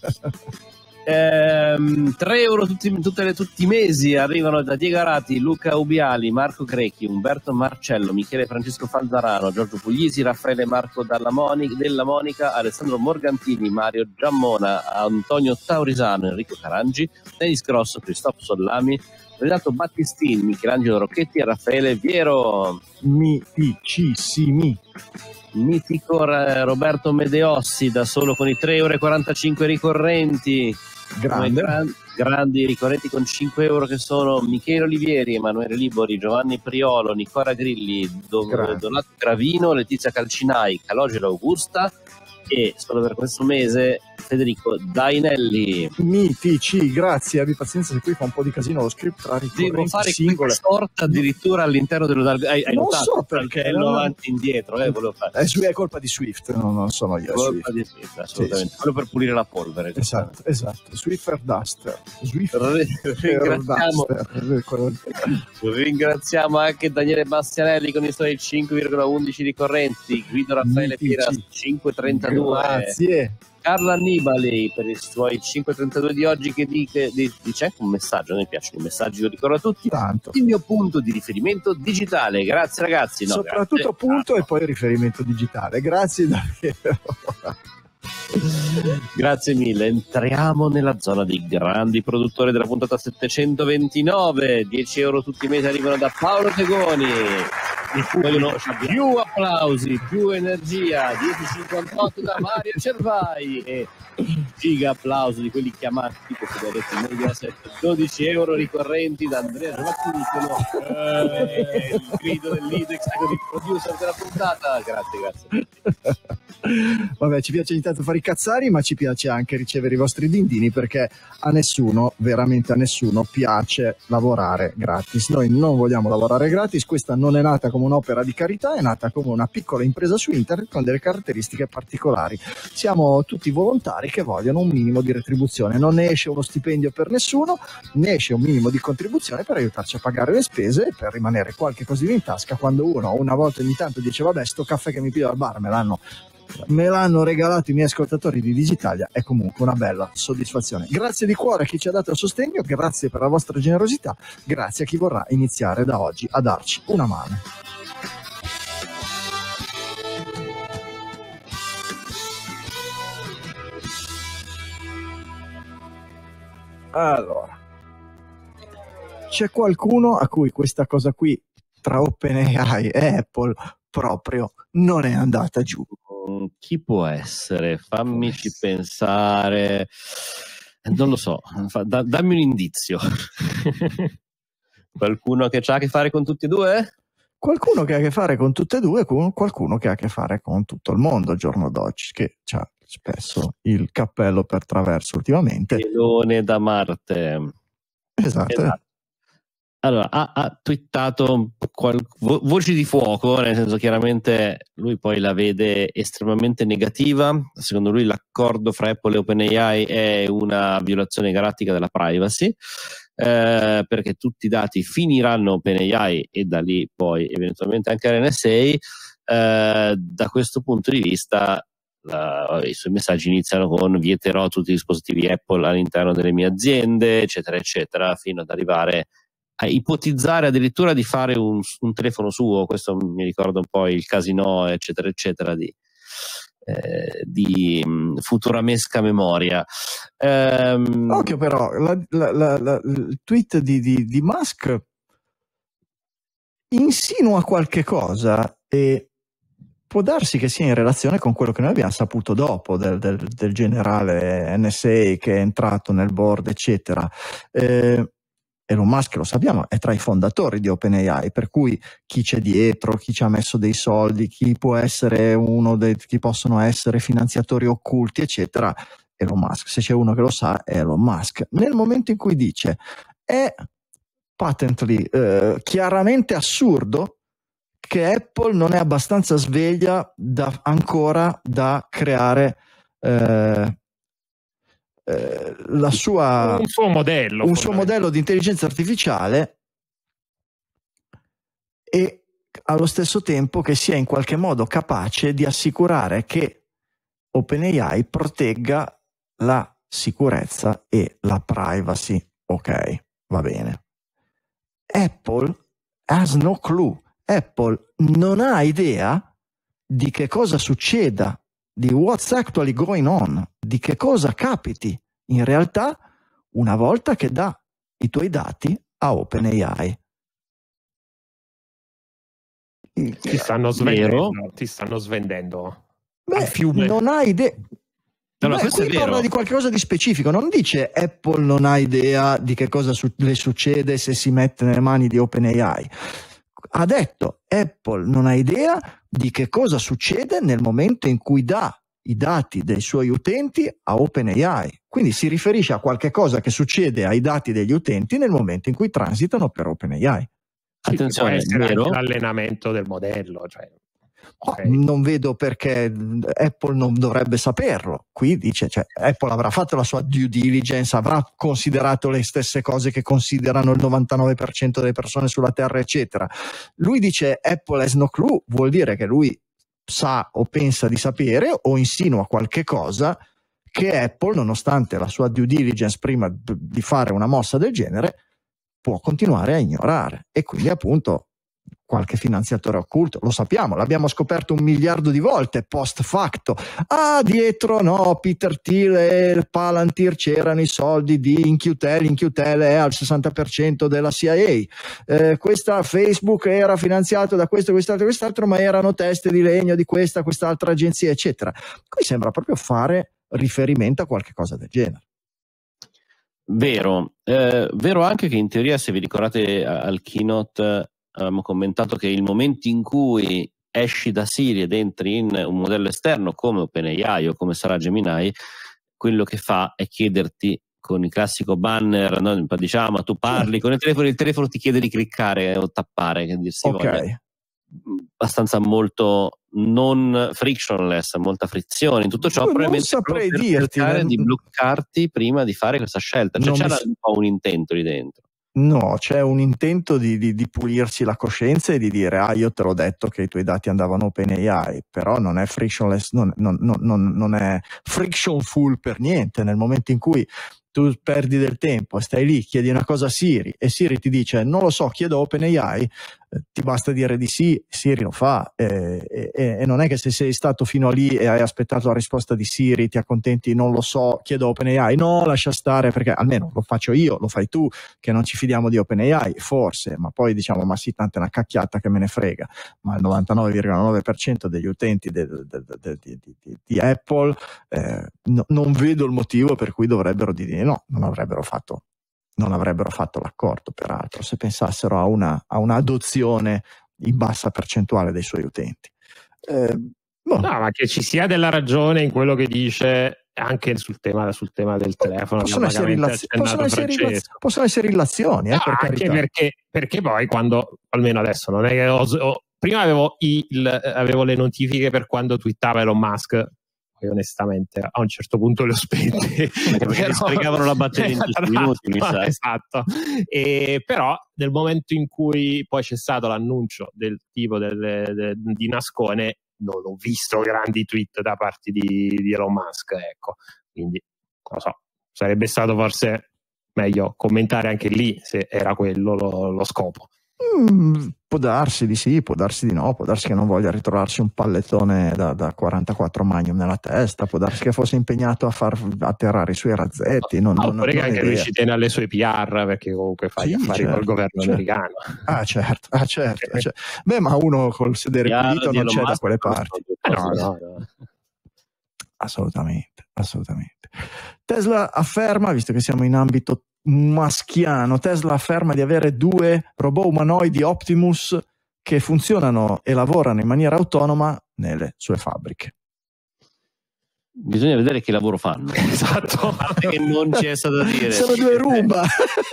Speaker 4: ehm, tre euro tutti, tutte le, tutti i mesi arrivano da Diego Arati, Luca Ubiali, Marco Crecchi, Umberto Marcello, Michele Francesco Falzarano, Giorgio Puglisi, Raffaele Marco Dalla Monica, della Monica, Alessandro Morgantini, Mario Giammona, Antonio Taurisano, Enrico Carangi, Denis Grosso, Cristoforo Sollami, Renato Battistini, Michelangelo Rocchetti e Raffaele Viero.
Speaker 1: Miticissimi.
Speaker 4: Mitico Roberto Medeossi da solo con i tre euro e quarantacinque ricorrenti.
Speaker 1: Grande.
Speaker 4: Gran, grandi ricorrenti con cinque euro che sono Michele Olivieri, Emanuele Libori, Giovanni Priolo, Nicola Grilli, Do, Donato Gravino, Letizia Calcinai, Calogero Augusta e solo per questo mese Federico Dainelli.
Speaker 1: Mitici, grazie, abbi pazienza se qui fa un po' di casino lo script tra ricorrenti
Speaker 4: devo fare
Speaker 1: singole.
Speaker 4: Sorta addirittura all'interno dello hai, hai
Speaker 1: non
Speaker 4: notato,
Speaker 1: so perché
Speaker 4: lo avanti e indietro eh, volevo fare.
Speaker 1: È, è colpa di Swift, no, non sono io,
Speaker 4: colpa
Speaker 1: Swift.
Speaker 4: di Swift, assolutamente.
Speaker 1: Sì, sì.
Speaker 4: Quello per pulire la polvere.
Speaker 1: Esatto, esatto. Swiffer Duster. Swiffer
Speaker 4: ringraziamo,
Speaker 1: Duster.
Speaker 4: ringraziamo anche Daniele Bastianelli con i suoi cinque virgola undici ricorrenti, Guido Raffaele Pira cinque virgola trentadue.
Speaker 1: Grazie.
Speaker 4: Carlo Annibali per i suoi cinque virgola trentadue di oggi che dice, dice un messaggio, mi piacciono i messaggi, lo ricordo a tutti.
Speaker 1: Tanto.
Speaker 4: Il mio punto di riferimento digitale, grazie ragazzi. No,
Speaker 1: soprattutto
Speaker 4: grazie.
Speaker 1: punto ah, e poi riferimento digitale, grazie davvero.
Speaker 4: Grazie mille, entriamo nella zona dei grandi produttori della puntata settecentoventinove. Dieci euro tutti i mesi arrivano da Paolo Tegoni, vogliono più applausi, più energia. Dieci virgola cinquantotto da Mario Cervai e giga applauso di quelli chiamati tipo Federico Mediaset. Dodici euro ricorrenti da Andrea Giovacchini, eh, il grido del lead executive producer della puntata. Grazie, grazie.
Speaker 1: Vabbè, ci piace intanto fare i cazzari, ma ci piace anche ricevere i vostri dindini, perché a nessuno, veramente a nessuno, piace lavorare gratis. Noi non vogliamo lavorare gratis, questa non è nata come un'opera di carità, è nata come una piccola impresa su internet con delle caratteristiche particolari. Siamo tutti volontari che vogliono un minimo di retribuzione, non ne esce uno stipendio per nessuno, ne esce un minimo di contribuzione per aiutarci a pagare le spese e per rimanere qualche cosina in tasca quando uno una volta ogni tanto dice vabbè, sto caffè che mi piglio al bar me l'hanno me l'hanno regalato i miei ascoltatori di Digitalia, è comunque una bella soddisfazione. Grazie di cuore a chi ci ha dato il sostegno, grazie per la vostra generosità, grazie a chi vorrà iniziare da oggi a darci una mano. Allora, c'è qualcuno a cui questa cosa qui tra OpenAI e Apple proprio non è andata giù?
Speaker 4: Chi può essere? Fammici pensare. Non lo so, da, dammi un indizio. Qualcuno che ha a che fare con tutti e due?
Speaker 1: Qualcuno che ha a che fare con tutte e due, qualcuno che ha a che fare con tutto il mondo al giorno d'oggi, che ha spesso il cappello per traverso ultimamente.
Speaker 4: Pelone da Marte.
Speaker 1: Esatto.
Speaker 4: esatto. Allora, ha, ha twittato qual, vo, voci di fuoco, nel senso chiaramente lui poi la vede estremamente negativa. Secondo lui l'accordo fra Apple e OpenAI è una violazione galattica della privacy, eh, perché tutti i dati finiranno OpenAI e da lì poi eventualmente anche l'N S A. Eh, da questo punto di vista la, i suoi messaggi iniziano con vieterò tutti i dispositivi Apple all'interno delle mie aziende, eccetera eccetera, fino ad arrivare a ipotizzare addirittura di fare un, un telefono suo. Questo mi ricorda un po' il casino, eccetera eccetera, di, eh, di um, futuramesca memoria. Um,
Speaker 1: Occhio però, la, la, la, la, il tweet di, di, di Musk insinua qualche cosa e può darsi che sia in relazione con quello che noi abbiamo saputo dopo del, del, del generale N S A che è entrato nel board, eccetera. Eh, Elon Musk, lo sappiamo, è tra i fondatori di OpenAI, per cui chi c'è dietro, chi ci ha messo dei soldi, chi può essere uno dei, chi possono essere finanziatori occulti, eccetera, Elon Musk. Se c'è uno che lo sa è Elon Musk. Nel momento in cui dice è patently, eh, chiaramente assurdo che Apple non è abbastanza sveglia da, ancora da creare eh, eh, la sua,
Speaker 3: un suo modello,
Speaker 1: un suo modello di intelligenza artificiale, e allo stesso tempo che sia in qualche modo capace di assicurare che OpenAI protegga la sicurezza e la privacy. Ok, va bene. Apple has no clue. Apple non ha idea di che cosa succeda, di what's actually going on, di che cosa capiti in realtà una volta che dà i tuoi dati a OpenAI.
Speaker 3: Ti stanno svendendo, ti stanno svendendo.
Speaker 1: Beh, non ha idea.
Speaker 4: No,
Speaker 1: Beh, qui parla di qualcosa di specifico, non dice Apple non ha idea di che cosa su- le succede se si mette nelle mani di OpenAI. Ha detto Apple non ha idea di che cosa succede nel momento in cui dà i dati dei suoi utenti a OpenAI. Quindi si riferisce a qualche cosa che succede ai dati degli utenti nel momento in cui transitano per OpenAI.
Speaker 4: Attenzione,
Speaker 3: sì,
Speaker 4: vero?
Speaker 3: L'allenamento del modello, cioè. Okay.
Speaker 1: Oh, non vedo perché Apple non dovrebbe saperlo. Qui dice, cioè, Apple avrà fatto la sua due diligence, avrà considerato le stesse cose che considerano il novantanove per cento delle persone sulla Terra, eccetera. Lui dice Apple has no clue, vuol dire che lui sa o pensa di sapere o insinua qualche cosa che Apple, nonostante la sua due diligence prima di fare una mossa del genere, può continuare a ignorare. E quindi appunto qualche finanziatore occulto, lo sappiamo, l'abbiamo scoperto un miliardo di volte post facto. Ah, dietro no, Peter Thiel e Palantir c'erano i soldi di InQtel, InQtel è al sessanta per cento della C I A, eh, questa Facebook era finanziato da questo, quest'altro, quest'altro, ma erano teste di legno di questa, quest'altra agenzia, eccetera. Qui sembra proprio fare riferimento a qualche cosa del genere.
Speaker 4: Vero, eh, vero anche che in teoria, se vi ricordate al keynote abbiamo commentato che il momento in cui esci da Siri ed entri in un modello esterno come OpenAI o come sarà Gemini, quello che fa è chiederti con il classico banner, no? Diciamo, tu parli con il telefono, il telefono ti chiede di cliccare o tappare, che dir si
Speaker 1: Ok.
Speaker 4: voglia. Abbastanza molto non frictionless, molta frizione in tutto ciò,
Speaker 1: non
Speaker 4: probabilmente
Speaker 1: saprei
Speaker 4: per
Speaker 1: dirti
Speaker 4: cercare di bloccarti prima di fare questa scelta, cioè
Speaker 1: Non
Speaker 4: c'è
Speaker 1: mi...
Speaker 4: un po' un intento lì dentro.
Speaker 1: No, c'è un intento di, di, di pulirsi la coscienza e di dire ah, io te l'ho detto che i tuoi dati andavano OpenAI, però non è frictionless, non, non, non, non è frictionful per niente. Nel momento in cui tu perdi del tempo, stai lì, chiedi una cosa a Siri e Siri ti dice non lo so, chiedo a OpenAI, eh, ti basta dire di sì, Siri lo fa, eh, e, e non è che se sei stato fino a lì e hai aspettato la risposta di Siri ti accontenti, non lo so, chiedo a OpenAI, no, lascia stare, perché almeno lo faccio io, lo fai tu, che non ci fidiamo di OpenAI, forse, ma poi diciamo ma sì, tanto è una cacchiata che me ne frega, ma il novantanove virgola nove per cento degli utenti del, del, del, di, di, di Apple eh, no, non vedo il motivo per cui dovrebbero dire no, non avrebbero fatto non avrebbero fatto l'accordo, peraltro, se pensassero a una, a un'adozione in bassa percentuale dei suoi utenti. Eh, boh.
Speaker 3: No, ma che ci sia della ragione in quello che dice anche sul tema, sul tema del telefono.
Speaker 1: Possono essere, rilazio- possono, essere rilazio- possono essere illazioni, eh,
Speaker 3: no,
Speaker 1: per
Speaker 3: anche
Speaker 1: carità.
Speaker 3: perché, perché poi quando, almeno adesso, non è che ho, ho, prima avevo, il, avevo le notifiche per quando twittava Elon Musk, poi onestamente a un certo punto le ho spente
Speaker 4: perché sprecavano la batteria in dieci minuti, mi sa.
Speaker 3: Esatto. E, però nel momento in cui poi c'è stato l'annuncio del tipo del, del, di Nascone, non ho visto grandi tweet da parte di, di Elon Musk, ecco, quindi non lo so, sarebbe stato forse meglio commentare anche lì se era quello lo, lo scopo.
Speaker 1: Mm, può darsi di sì, può darsi di no, può darsi che non voglia ritrovarsi un pallettone da, da quarantaquattro Magnum nella testa, può darsi che fosse impegnato a far atterrare i suoi razzetti. Non,
Speaker 3: no,
Speaker 1: non,
Speaker 3: oppure
Speaker 1: non
Speaker 3: che anche
Speaker 1: idea.
Speaker 3: lui ci tiene alle sue P R, perché comunque fa gli
Speaker 1: sì,
Speaker 3: affari
Speaker 1: certo,
Speaker 3: col governo
Speaker 1: certo.
Speaker 3: americano.
Speaker 1: Ah certo, ah, certo, ah, certo. Beh, ma uno col sedere pulito non c'è da quelle parti.
Speaker 3: Eh, no, no, no.
Speaker 1: Assolutamente, assolutamente. Tesla afferma, visto che siamo in ambito maschiano, Tesla afferma di avere due robot umanoidi Optimus che funzionano e lavorano in maniera autonoma nelle sue fabbriche.
Speaker 4: Bisogna vedere che lavoro fanno.
Speaker 3: Esatto.
Speaker 4: Che non ci è stato da dire.
Speaker 1: Sono due Roomba.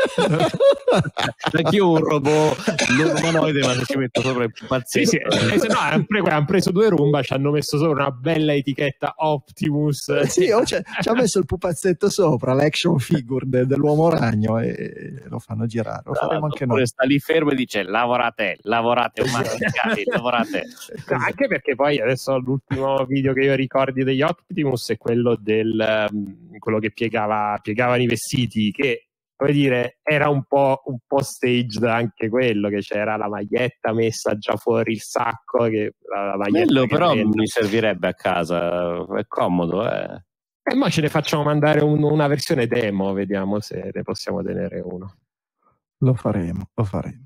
Speaker 4: Anch'io un robot non umanoide, ma ci metto sopra il pupazzetto.
Speaker 3: Sì, sì. Eh, no, hanno preso, han preso due Roomba, ci hanno messo sopra una bella etichetta Optimus.
Speaker 1: Sì, oh, ci ha messo il pupazzetto sopra, l'action figure de, dell'uomo ragno, e lo fanno girare. Lo faremo anche noi.
Speaker 4: Sta lì fermo e dice lavorate, lavorate umani, lavorate.
Speaker 3: No, anche perché poi adesso l'ultimo video che io ricordi degli Optimus è quello del um, quello che piegava piegavano i vestiti, che come dire era un po' un po' staged anche quello, che c'era la maglietta messa già fuori il sacco, che la, la maglietta
Speaker 4: quello
Speaker 3: che
Speaker 4: però
Speaker 3: prende.
Speaker 4: Mi servirebbe a casa, è comodo, eh.
Speaker 3: E mo ce ne facciamo mandare un, una versione demo, vediamo se ne possiamo tenere uno.
Speaker 1: Lo faremo, lo faremo.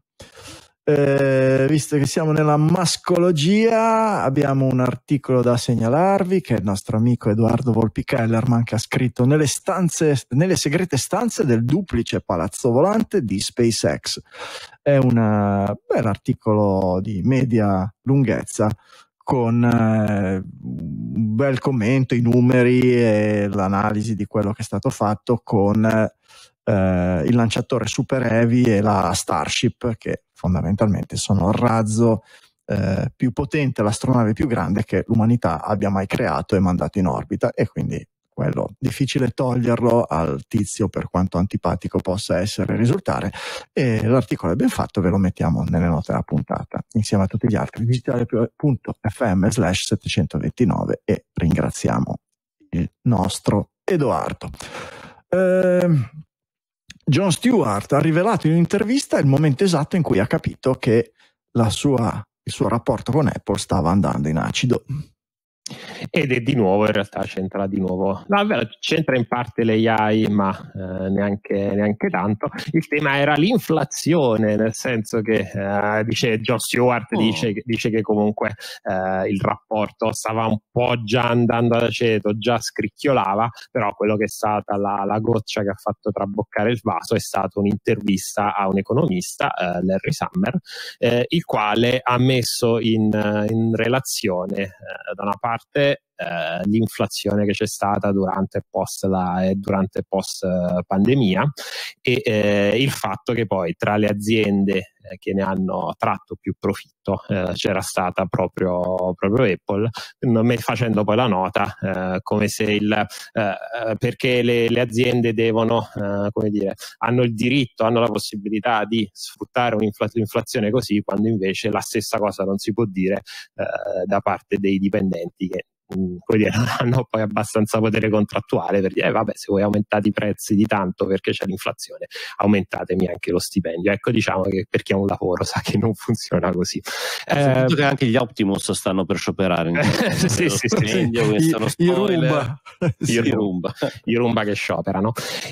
Speaker 1: Eh, visto che siamo nella mascologia, abbiamo un articolo da segnalarvi che il nostro amico Edoardo Volpi Kellerman, che ha scritto nelle stanze, nelle segrete stanze del duplice palazzo volante di SpaceX. È un bel articolo di media lunghezza con eh, un bel commento, i numeri e l'analisi di quello che è stato fatto con eh, il lanciatore Super Heavy e la Starship, che fondamentalmente sono il razzo eh, più potente, l'astronave più grande che l'umanità abbia mai creato e mandato in orbita, e quindi quello difficile toglierlo al tizio, per quanto antipatico possa essere risultare. E l'articolo è ben fatto, ve lo mettiamo nelle note della puntata insieme a tutti gli altri. Digitale punto effe emme slash settecentoventinove, e ringraziamo il nostro Edoardo. Eh, Jon Stewart ha rivelato in un'intervista il momento esatto in cui ha capito che la sua, il suo rapporto con Apple stava andando in acido.
Speaker 3: Ed è di nuovo, in realtà c'entra di nuovo, no, è vero, c'entra in parte l'A I, ma eh, neanche, neanche tanto. Il tema era l'inflazione, nel senso che eh, dice Jon Stewart, oh. dice, dice che comunque eh, il rapporto stava un po' già andando ad aceto, già scricchiolava, però quello che è stata la, la goccia che ha fatto traboccare il vaso è stata un'intervista a un economista, eh, Larry Summer, eh, il quale ha messo in, in relazione eh, da una parte parte eh, l'inflazione che c'è stata durante e post la e durante e post eh, pandemia, e eh, il fatto che poi tra le aziende eh, che ne hanno tratto più profitto eh, c'era stata proprio, proprio Apple, me, facendo poi la nota eh, come se il eh, perché le, le aziende devono eh, come dire, hanno il diritto, hanno la possibilità di sfruttare un'inflazione così, quando invece la stessa cosa non si può dire eh, da parte dei dipendenti, che mh, dire, non hanno poi abbastanza potere contrattuale per dire eh, vabbè, se voi aumentate i prezzi di tanto perché c'è l'inflazione, aumentatemi anche lo stipendio. Ecco, diciamo che per chi ha un lavoro sa che non funziona così.
Speaker 4: Eh, che anche gli Optimus stanno per scioperare in
Speaker 3: sì, sì, sì.
Speaker 1: I, i Roomba
Speaker 3: i Roomba i Roomba che scioperano.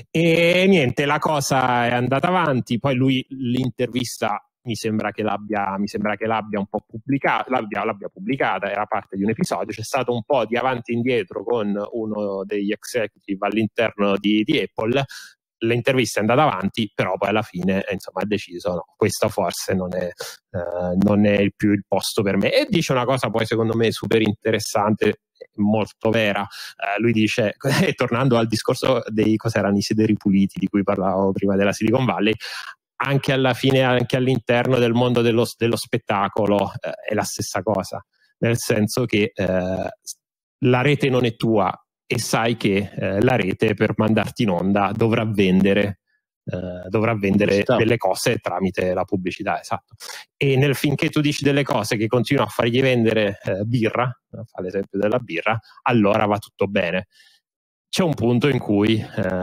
Speaker 3: E niente, la cosa è andata avanti, poi lui l'intervista mi sembra che l'abbia mi sembra che l'abbia un po' pubblicata, l'abbia, l'abbia pubblicata, era parte di un episodio, c'è stato un po' di avanti e indietro con uno degli executive all'interno di, di Apple. L'intervista è andata avanti, però poi alla fine insomma ha deciso no, questo forse non è, eh, non è il più il posto per me, e dice una cosa poi secondo me super interessante, molto vera. Eh, lui dice, e tornando al discorso dei cos'erano i sederi puliti di cui parlavo prima della Silicon Valley, anche alla fine, anche all'interno del mondo dello, dello spettacolo eh, è la stessa cosa, nel senso che eh, la rete non è tua e sai che eh, la rete per mandarti in onda dovrà vendere eh, dovrà vendere delle cose tramite la pubblicità, esatto. e nel finché tu dici delle cose che continuano a fargli vendere eh, birra, fa l'esempio della birra, allora va tutto bene. C'è un punto in cui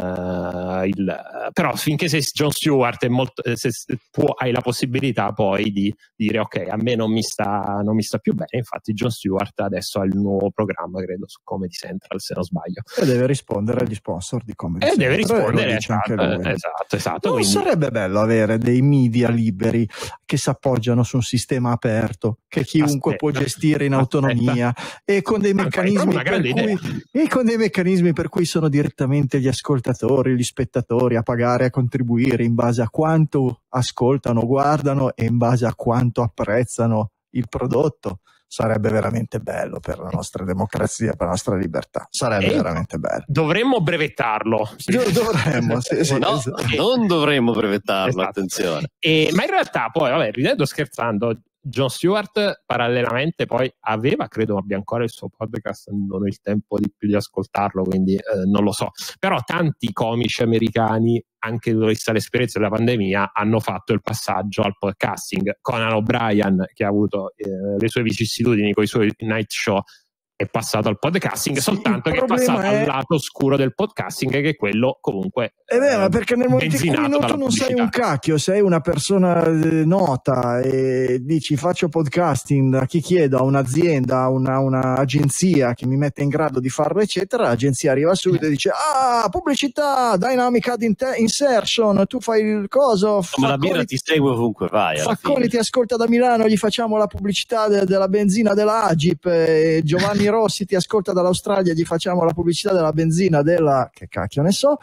Speaker 3: uh, il, però finché sei Jon Stewart è molto, se, può, hai la possibilità poi di dire ok, a me non mi sta, non mi sta più bene. Infatti Jon Stewart adesso ha il nuovo programma, credo, su Comedy Central, se non sbaglio,
Speaker 1: e deve rispondere agli sponsor di Comedy
Speaker 3: e
Speaker 1: Central,
Speaker 3: deve rispondere,
Speaker 1: esatto,
Speaker 3: anche lui. esatto, esatto
Speaker 1: non
Speaker 3: quindi...
Speaker 1: sarebbe bello avere dei media liberi che si appoggiano su un sistema aperto che chiunque
Speaker 3: aspetta,
Speaker 1: può gestire in autonomia
Speaker 3: aspetta.
Speaker 1: e con dei meccanismi
Speaker 3: una
Speaker 1: per cui, e con dei meccanismi per cui sono direttamente gli ascoltatori, gli spettatori a pagare, a contribuire in base a quanto ascoltano, guardano e in base a quanto apprezzano il prodotto. Sarebbe veramente bello per la nostra democrazia, per la nostra libertà. Sarebbe e veramente bello.
Speaker 3: Dovremmo brevettarlo.
Speaker 1: Sì. Dovremmo, sì, sì,
Speaker 4: no,
Speaker 1: esatto.
Speaker 4: Non dovremmo brevettarlo, esatto. Attenzione.
Speaker 3: E, ma in realtà poi, vabbè, ridendo scherzando, Jon Stewart parallelamente poi aveva, credo abbia ancora il suo podcast, non ho il tempo di più di ascoltarlo, quindi eh, non lo so, però tanti comici americani, anche durante l'esperienza della pandemia, hanno fatto il passaggio al podcasting. Conan O'Brien, che ha avuto eh, le sue vicissitudini con i suoi night show, è passato al podcasting, sì, soltanto che è passato è... al lato oscuro del podcasting, che è quello comunque
Speaker 1: è vero, eh, perché nel momento in cui non, tu non sei un cacchio, sei una persona eh, nota e dici faccio podcasting, a chi chiedo, a un'azienda, a una, un'agenzia che mi mette in grado di farlo eccetera, l'agenzia arriva subito e dice ah, pubblicità, dynamic ad insertion, tu fai il coso,
Speaker 4: ma la birra ti segue ovunque vai.
Speaker 1: Facconi ti ascolta da Milano, gli facciamo la pubblicità de- della benzina della Agip, e Giovanni Rossi ti ascolta dall'Australia, gli facciamo la pubblicità della benzina della, che cacchio ne so,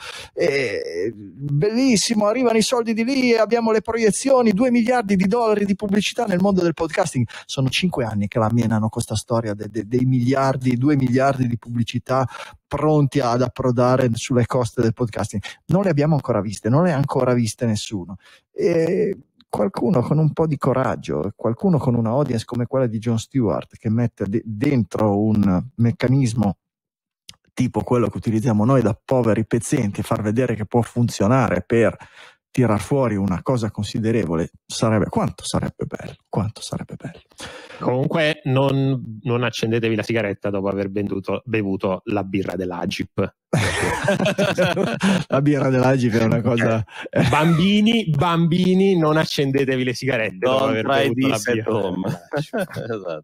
Speaker 1: e, bellissimo, arrivano i soldi di lì e abbiamo le proiezioni, due miliardi di dollari di pubblicità nel mondo del podcasting. Sono cinque anni che la menano con questa storia de, de, dei miliardi, due miliardi di pubblicità pronti ad approdare sulle coste del podcasting. Non le abbiamo ancora viste, non le ha ancora viste nessuno. E qualcuno con un po' di coraggio, qualcuno con una audience come quella di Jon Stewart, che mette de- dentro un meccanismo tipo quello che utilizziamo noi da poveri pezzenti, far vedere che può funzionare per tirar fuori una cosa considerevole, sarebbe, quanto sarebbe bello, quanto sarebbe bello.
Speaker 3: Comunque non, non accendetevi la sigaretta dopo aver bevuto, bevuto la birra dell'Agip.
Speaker 1: La birra dell'Agip è una cosa...
Speaker 3: Bambini, bambini, non accendetevi le sigarette dopo aver bevuto la birra.
Speaker 4: Esatto.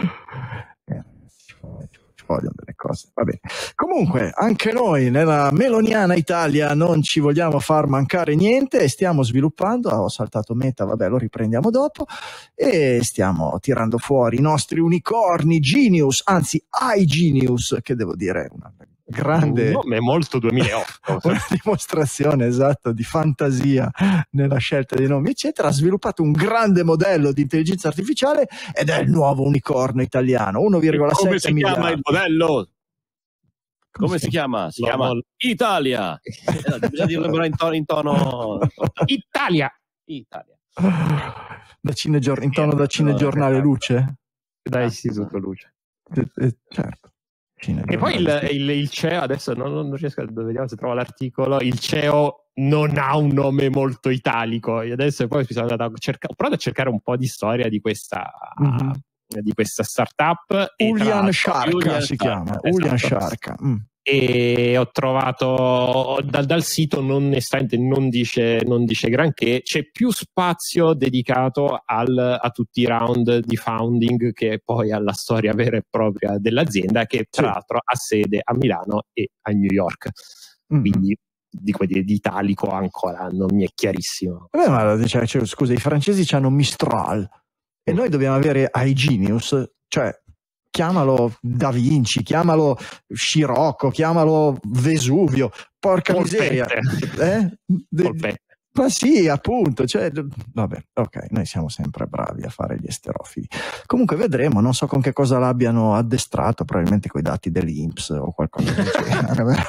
Speaker 1: Vogliono delle cose, va bene. Comunque anche noi nella meloniana Italia non ci vogliamo far mancare niente e stiamo sviluppando, ho saltato Meta, vabbè lo riprendiamo dopo, e stiamo tirando fuori i nostri unicorni Genius, anzi iGenius, che devo dire è una grande,
Speaker 3: un nome molto duemilaotto,
Speaker 1: una dimostrazione esatto di fantasia nella scelta dei nomi eccetera. Ha sviluppato un grande modello di intelligenza artificiale ed è il nuovo unicorno italiano, uno virgola sette miliardi.
Speaker 4: Come si chiama il modello? Come si chiama? Si chiama Italia. Bisogna dirlo in tono, in tono...
Speaker 3: Italia.
Speaker 4: Italia.
Speaker 1: Da cinegior- in tono da cinegiornale Luce?
Speaker 3: Da Istituto Luce.
Speaker 1: Eh, eh, certo.
Speaker 3: E poi il, il, il C E O, adesso non, non riesco a vediamo se trovo l'articolo, il C E O non ha un nome molto italico. E adesso poi mi sono andato a cercare, ho provato a cercare un po' di storia di questa, mm-hmm. di questa startup.
Speaker 1: Ulian Sharka si chiama, esatto. Ulian Sharka. Mm.
Speaker 3: E ho trovato dal, dal sito non, non, dice, non dice granché, c'è più spazio dedicato al, a tutti i round di founding che poi alla storia vera e propria dell'azienda, che tra sì. l'altro ha sede a Milano e a New York. Mm. Quindi di, di, di italico ancora non mi è chiarissimo.
Speaker 1: Beh, ma, cioè, cioè, scusa, i francesi hanno Mistral e noi dobbiamo avere iGenius, cioè chiamalo Da Vinci, chiamalo Scirocco, chiamalo Vesuvio, porca
Speaker 3: Polpette.
Speaker 1: miseria. Eh? De- ma sì, appunto, cioè, vabbè, ok, noi siamo sempre bravi a fare gli esterofili. Comunque vedremo, non so con che cosa l'abbiano addestrato, probabilmente con i dati dell'I N P S o qualcosa del genere.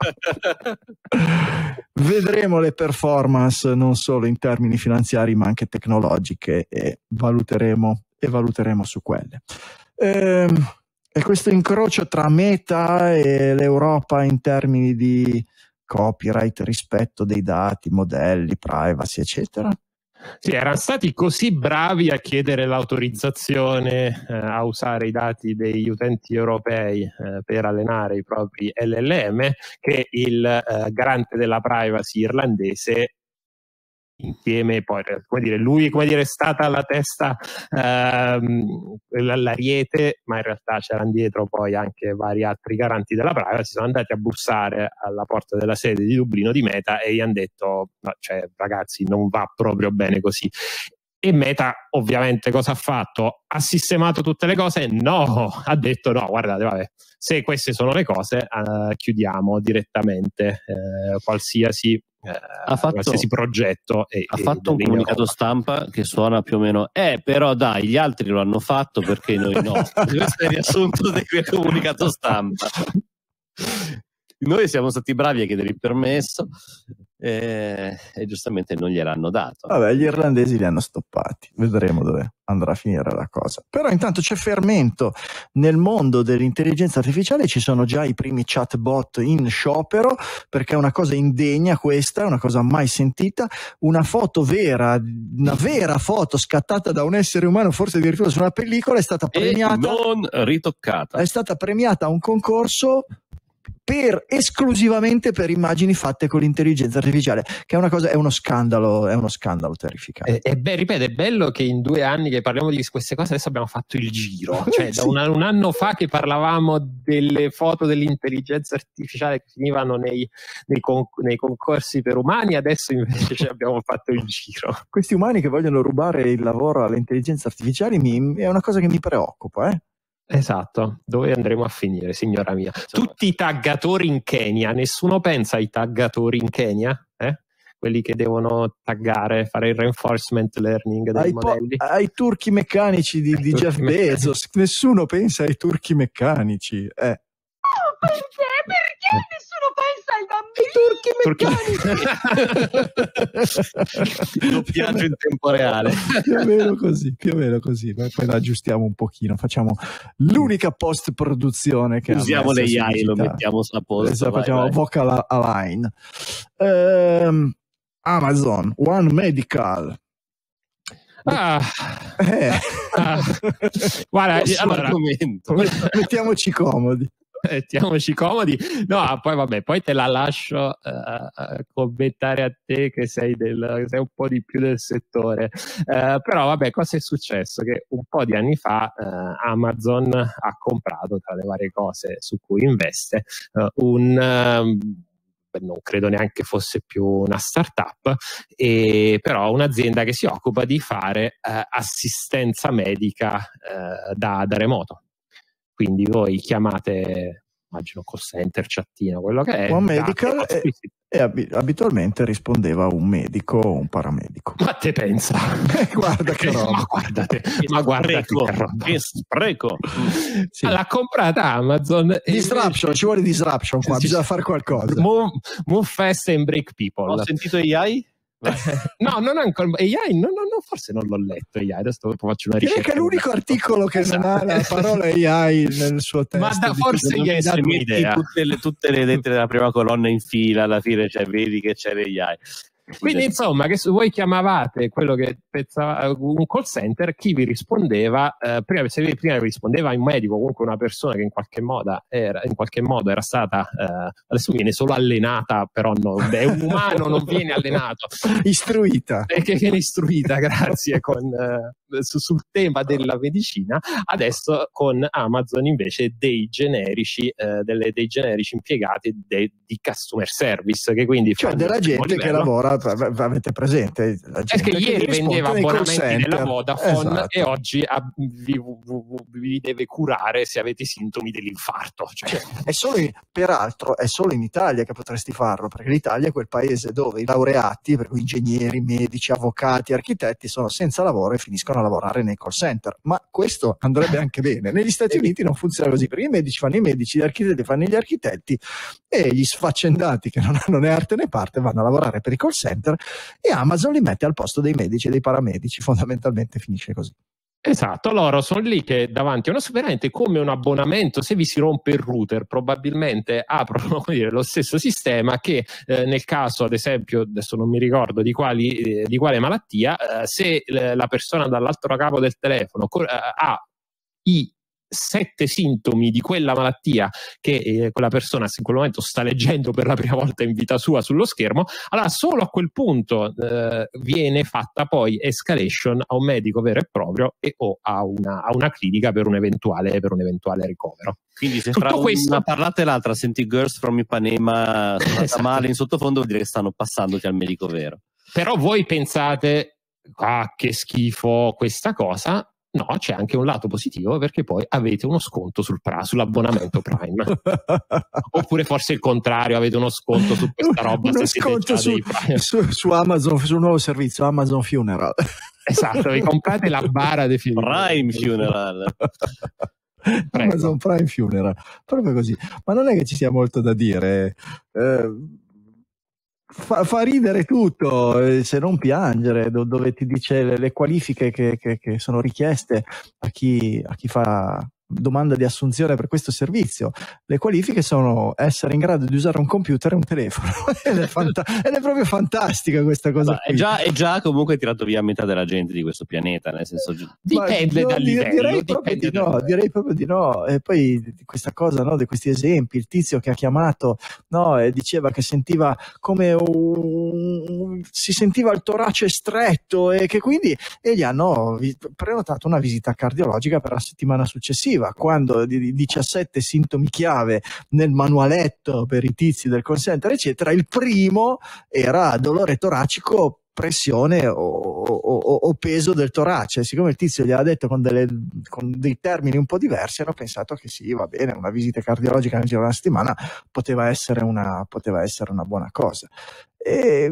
Speaker 1: Vedremo le performance non solo in termini finanziari ma anche tecnologiche e valuteremo, e valuteremo su quelle. E, e questo incrocio tra Meta e l'Europa in termini di copyright, rispetto dei dati, modelli, privacy, eccetera?
Speaker 3: Sì, erano stati così bravi a chiedere l'autorizzazione eh, a usare i dati degli utenti europei eh, per allenare i propri L L M che il eh, garante della privacy irlandese, insieme poi, come dire, lui come dire è stata la testa, ehm, l'ariete, ma in realtà c'erano dietro poi anche vari altri garanti della privacy, sono andati a bussare alla porta della sede di Dublino di Meta e gli hanno detto no, cioè ragazzi non va proprio bene così. E Meta ovviamente cosa ha fatto? Ha sistemato tutte le cose? No, ha detto no, guardate, vabbè, se queste sono le cose eh, chiudiamo direttamente eh, qualsiasi Eh, ha fatto, qualsiasi progetto e,
Speaker 4: ha e fatto un comunicato roba. Stampa che suona più o meno eh però dai gli altri lo hanno fatto perché noi no. Questo è il riassunto del comunicato stampa. Noi siamo stati bravi a chiedere il permesso e, e giustamente non gliel'hanno dato.
Speaker 1: Vabbè, gli irlandesi li hanno stoppati, vedremo dove andrà a finire la cosa. Però intanto c'è fermento nel mondo dell'intelligenza artificiale, ci sono già i primi chatbot in sciopero perché è una cosa indegna questa, è una cosa mai sentita, una foto vera, una vera foto scattata da un essere umano, forse addirittura su una pellicola, è stata premiata,
Speaker 4: e non ritoccata,
Speaker 1: è stata premiata a un concorso per esclusivamente per immagini fatte con l'intelligenza artificiale, che è una cosa, è uno scandalo, è uno scandalo terrificante.
Speaker 3: E, e beh, ripeto, è bello che in due anni che parliamo di queste cose adesso abbiamo fatto il giro, cioè sì. da un, un anno fa che parlavamo delle foto dell'intelligenza artificiale che finivano nei, nei, con, nei concorsi per umani, adesso invece abbiamo fatto il giro.
Speaker 1: Questi umani che vogliono rubare il lavoro alle intelligenze artificiali mi, è una cosa che mi preoccupa, eh.
Speaker 3: Esatto, dove andremo a finire, signora mia? Tutti i taggatori in Kenya, nessuno pensa ai taggatori in Kenya? Eh? Quelli che devono taggare, fare il reinforcement learning dei
Speaker 1: ai
Speaker 3: modelli.
Speaker 1: Po- ai turchi meccanici di, di Jeff Bezos, nessuno pensa ai turchi meccanici. Eh.
Speaker 5: Oh, perché? Perché nessuno pensa ai bambini? I
Speaker 4: turchi meccanici! Doppiaggio in tempo reale.
Speaker 1: Più o meno così, più o meno così. Poi la aggiustiamo un pochino, facciamo l'unica post produzione che
Speaker 4: usiamo l'A I, lo mettiamo sulla post.
Speaker 1: Esatto, facciamo vai. Vocal align. Um, Amazon One Medical.
Speaker 3: Ah,
Speaker 1: eh.
Speaker 3: ah. Guarda, allora,
Speaker 1: mettiamoci comodi.
Speaker 3: Mettiamoci comodi. No, poi vabbè, poi te la lascio uh, commentare a te che sei, del, sei un po' di più del settore. Uh, però vabbè, cosa è successo? Che un po' di anni fa uh, Amazon ha comprato, tra le varie cose su cui investe, uh, un... Uh, non credo neanche fosse più una startup, e però un'azienda che si occupa di fare uh, assistenza medica uh, da, da remoto. Quindi voi chiamate, immagino call center, chattino, quello che è.
Speaker 1: One Medical e, e ab- abitualmente rispondeva un medico o un paramedico.
Speaker 3: Ma te pensa?
Speaker 1: Guarda che roba.
Speaker 3: Ma guardate, ma guardate che roba.
Speaker 4: Che spreco.
Speaker 3: Sì. L'ha comprata Amazon.
Speaker 1: Disruption, ci vuole disruption qua, sì, bisogna fare qualcosa.
Speaker 3: Move, move fast and break people.
Speaker 4: Ho sentito A I?
Speaker 3: No, non ancora A I, no, no, no, forse non l'ho letto A I, adesso faccio una ricerca.
Speaker 1: Direi che è l'unico articolo che esatto. non ha la parola A I nel suo testo.
Speaker 3: Ma da, forse gli hai dato un'idea.
Speaker 4: Tutte le, tutte le lettere della prima colonna in fila, alla fine cioè, vedi che c'è l'A I.
Speaker 3: Quindi insomma, che voi chiamavate quello che pensava un call center, chi vi rispondeva, eh, prima, se prima vi rispondeva un medico, comunque una persona che in qualche modo era, in qualche modo era stata, eh, adesso viene solo allenata, però no, è un umano, non viene allenato.
Speaker 1: Istruita.
Speaker 3: E che viene istruita, grazie, con, eh, su, sul tema della medicina. Adesso con Amazon invece dei generici, eh, delle, dei generici impiegati de, di customer service, che quindi
Speaker 1: cioè della gente livello. Che lavora, avete presente la gente
Speaker 3: perché
Speaker 1: che
Speaker 3: ieri vendeva abbonamenti della Vodafone,
Speaker 1: esatto.
Speaker 3: E oggi a, vi, vi deve curare se avete i sintomi dell'infarto, cioè.
Speaker 1: È solo in, peraltro è solo in Italia che potresti farlo, perché l'Italia è quel paese dove i laureati, per cui ingegneri, medici, avvocati, architetti sono senza lavoro e finiscono a lavorare nei call center, ma questo andrebbe anche bene. Negli Stati Uniti non funziona così, perché i medici fanno i medici, gli architetti fanno gli architetti e gli sfaccendati che non hanno né arte né parte vanno a lavorare per i call center e Amazon li mette al posto dei medici e dei paramedici, fondamentalmente finisce così.
Speaker 3: Esatto, loro sono lì che davanti a uno veramente come un abbonamento, se vi si rompe il router probabilmente aprono, come dire, lo stesso sistema che eh, nel caso ad esempio, adesso non mi ricordo di, quali, eh, di quale malattia, eh, se eh, la persona dall'altro capo del telefono eh, ha i sette sintomi di quella malattia che eh, quella persona in quel momento sta leggendo per la prima volta in vita sua sullo schermo, allora solo a quel punto eh, viene fatta poi escalation a un medico vero e proprio e o a una, a una clinica per un eventuale, per un eventuale ricovero.
Speaker 4: Quindi se
Speaker 3: Tutto
Speaker 4: fra
Speaker 3: questo...
Speaker 4: una parlata e l'altra senti Girls from Ipanema suonata
Speaker 3: esatto.
Speaker 4: male in sottofondo, vuol dire che stanno passandoti al medico vero.
Speaker 3: Però voi pensate, ah che schifo questa cosa. No, c'è anche un lato positivo perché poi avete uno sconto sul pra- sull'abbonamento Prime. Oppure forse il contrario, avete uno sconto su questa roba.
Speaker 1: Uno
Speaker 3: se
Speaker 1: sconto su, su, su Amazon, sul nuovo servizio Amazon Funeral.
Speaker 3: Esatto, vi comprate la bara dei film.
Speaker 4: Prime Funeral.
Speaker 1: Amazon Prime Funeral, proprio così. Ma non è che ci sia molto da dire. Eh, Fa, fa ridere tutto, eh, se non piangere, do, dove ti dice le, le qualifiche che, che, che sono richieste a chi, a chi fa domanda di assunzione per questo servizio. Le qualifiche sono essere in grado di usare un computer e un telefono ed, è fanta- ed è proprio fantastica questa cosa.
Speaker 4: Ma è già, è già comunque tirato via metà della gente di questo pianeta, nel senso
Speaker 3: dipende
Speaker 1: no,
Speaker 3: dal livello.
Speaker 1: Direi proprio di no,
Speaker 3: dal...
Speaker 1: direi proprio di no. E poi questa cosa, no, di questi esempi, il tizio che ha chiamato, no, e diceva che sentiva come un, si sentiva il torace stretto e che quindi e gli hanno prenotato una visita cardiologica per la settimana successiva, quando di diciassette sintomi chiave nel manualetto per i tizi del call center eccetera, il primo era dolore toracico, pressione o, o, o peso del torace. Siccome il tizio gli ha detto con, delle, con dei termini un po' diversi, hanno pensato che sì, va bene, una visita cardiologica nel giro di una settimana poteva essere una, poteva essere una buona cosa. E...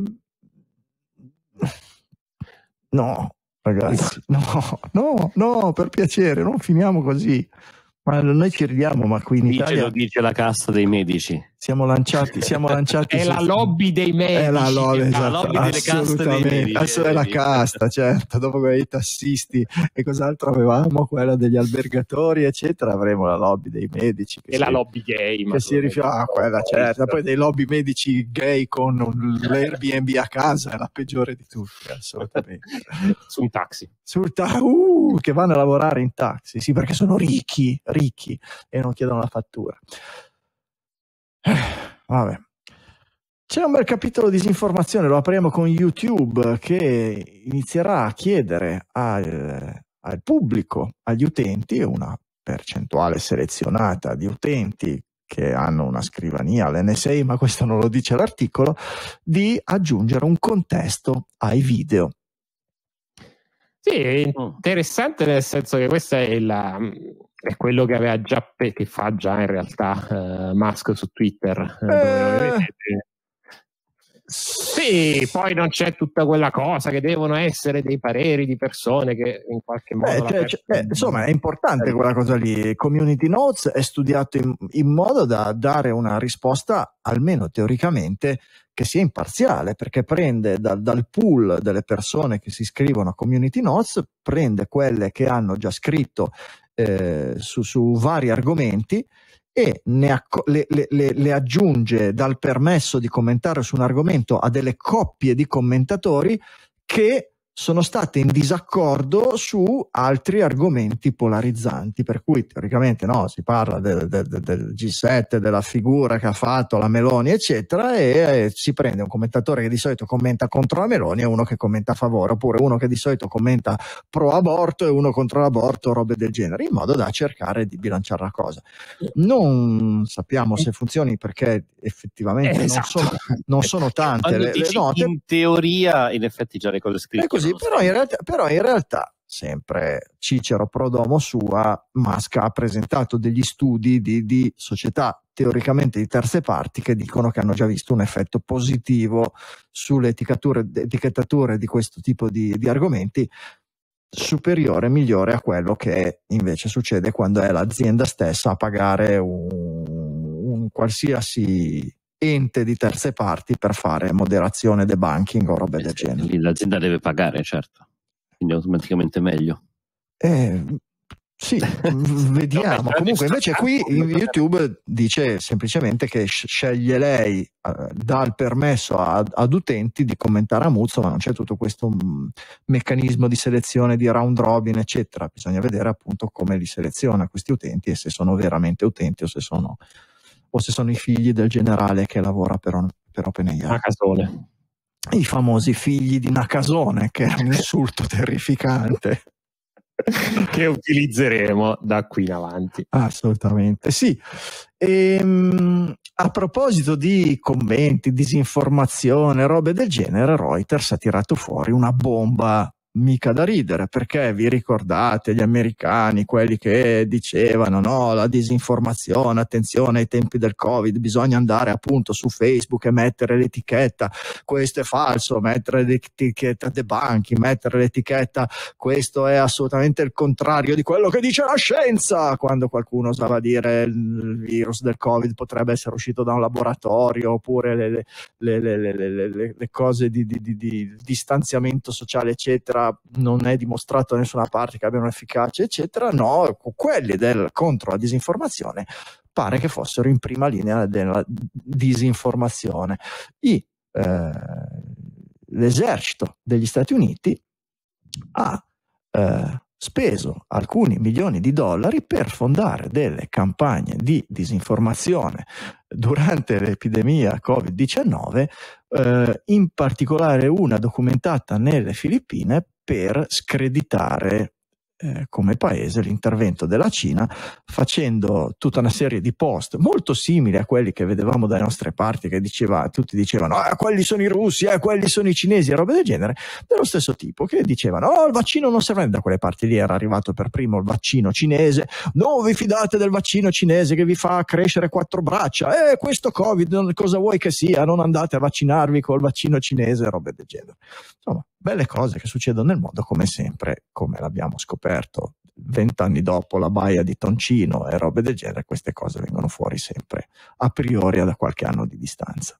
Speaker 1: no, ragazzi, no, no, no, per piacere, non finiamo così. Ma noi ci ridiamo, ma qui in
Speaker 4: dice,
Speaker 1: Italia
Speaker 4: lo dice la cassa dei medici.
Speaker 1: Siamo lanciati, siamo lanciati.
Speaker 3: È
Speaker 1: su...
Speaker 3: la lobby dei medici.
Speaker 1: È la lobby, esatto,
Speaker 4: la lobby delle caste dei medici.
Speaker 1: Adesso è la casta, certo. Dopo quella dei tassisti e cos'altro avevamo? Quella degli albergatori, eccetera. Avremo la lobby dei medici.
Speaker 3: E si, la lobby gay.
Speaker 1: Che si rifiuta, ah, quella certo. Poi dei lobby medici gay con l'Airbnb a casa è la peggiore di tutte, assolutamente.
Speaker 3: Su un taxi.
Speaker 1: Sul ta- uh, che vanno a lavorare in taxi, sì, perché sono ricchi, ricchi e non chiedono la fattura. Vabbè. C'è un bel capitolo di disinformazione, lo apriamo con YouTube, che inizierà a chiedere al, al pubblico, agli utenti, una percentuale selezionata di utenti che hanno una scrivania all'N S A, ma questo non lo dice l'articolo, di aggiungere un contesto ai video.
Speaker 3: Sì, è interessante nel senso che questo è, la, è quello che aveva già che fa già in realtà uh, Musk su Twitter. Eh, dove sì, poi non c'è tutta quella cosa che devono essere dei pareri di persone che in qualche modo...
Speaker 1: Eh, cioè, cioè, eh, insomma, è importante quella cosa lì. Community Notes è studiato in, in modo da dare una risposta, almeno teoricamente, che sia imparziale, perché prende dal, dal pool delle persone che si iscrivono a Community Notes, prende quelle che hanno già scritto eh, su, su vari argomenti e ne acco- le, le, le aggiunge dal permesso di commentare su un argomento a delle coppie di commentatori che sono state in disaccordo su altri argomenti polarizzanti, per cui teoricamente no, si parla del, del, del G sette, della figura che ha fatto la Meloni eccetera, e eh, si prende un commentatore che di solito commenta contro la Meloni e uno che commenta a favore, oppure uno che di solito commenta pro aborto e uno contro l'aborto, robe del genere, in modo da cercare di bilanciare la cosa. Non sappiamo se funzioni, perché effettivamente
Speaker 3: eh,
Speaker 1: non,
Speaker 3: esatto.
Speaker 1: sono, non sono tante le, le note.
Speaker 4: In teoria in effetti già le cose scritte.
Speaker 1: È così, però in, realtà, però in realtà, sempre Cicero pro domo sua, Musk ha presentato degli studi di, di società teoricamente di terze parti che dicono che hanno già visto un effetto positivo sulle etichettature, etichettature di questo tipo di, di argomenti, superiore, migliore a quello che invece succede quando è l'azienda stessa a pagare un, un qualsiasi ente di terze parti per fare moderazione, debunking o robe del genere.
Speaker 4: L'azienda deve pagare, certo, quindi automaticamente meglio.
Speaker 1: Eh, sì, vediamo. Comunque invece qui in YouTube dice semplicemente che sceglie lei, eh, dà il permesso ad, ad utenti di commentare a muzzo, ma non c'è tutto questo mh, meccanismo di selezione di round robin eccetera. Bisogna vedere appunto come li seleziona questi utenti e se sono veramente utenti o se sono, o se sono i figli del generale che lavora per, per OpenAI.
Speaker 3: Nakasone.
Speaker 1: I famosi figli di Nakasone, che è un insulto terrificante.
Speaker 3: Che utilizzeremo da qui in avanti.
Speaker 1: Assolutamente sì. E, a proposito di commenti, disinformazione, robe del genere, Reuters ha tirato fuori una bomba mica da ridere, perché vi ricordate gli americani, quelli che dicevano no, la disinformazione, attenzione ai tempi del Covid, bisogna andare appunto su Facebook e mettere l'etichetta questo è falso, mettere l'etichetta debunking, mettere l'etichetta questo è assolutamente il contrario di quello che dice la scienza, quando qualcuno osava dire il virus del Covid potrebbe essere uscito da un laboratorio, oppure le, le, le, le, le, le, le cose di, di, di, di distanziamento sociale eccetera non è dimostrato da nessuna parte che abbiano efficacia eccetera. No, quelli del contro la disinformazione pare che fossero in prima linea della disinformazione. I, eh, l'esercito degli Stati Uniti ha eh, speso alcuni milioni di dollari per fondare delle campagne di disinformazione durante l'epidemia covid diciannove, eh, in particolare una documentata nelle Filippine per screditare eh, come paese l'intervento della Cina, facendo tutta una serie di post molto simili a quelli che vedevamo dalle nostre parti, che diceva, tutti dicevano ah, quelli sono i russi, eh, quelli sono i cinesi e robe del genere, dello stesso tipo, che dicevano oh, il vaccino non serve. Da quelle parti lì era arrivato per primo il vaccino cinese, non vi fidate del vaccino cinese che vi fa crescere quattro braccia, eh questo Covid cosa vuoi che sia, non andate a vaccinarvi col vaccino cinese, robe del genere. Insomma, belle cose che succedono nel mondo, come sempre, come l'abbiamo scoperto vent'anni dopo la baia di Toncino e robe del genere, queste cose vengono fuori sempre a priori da qualche anno di distanza.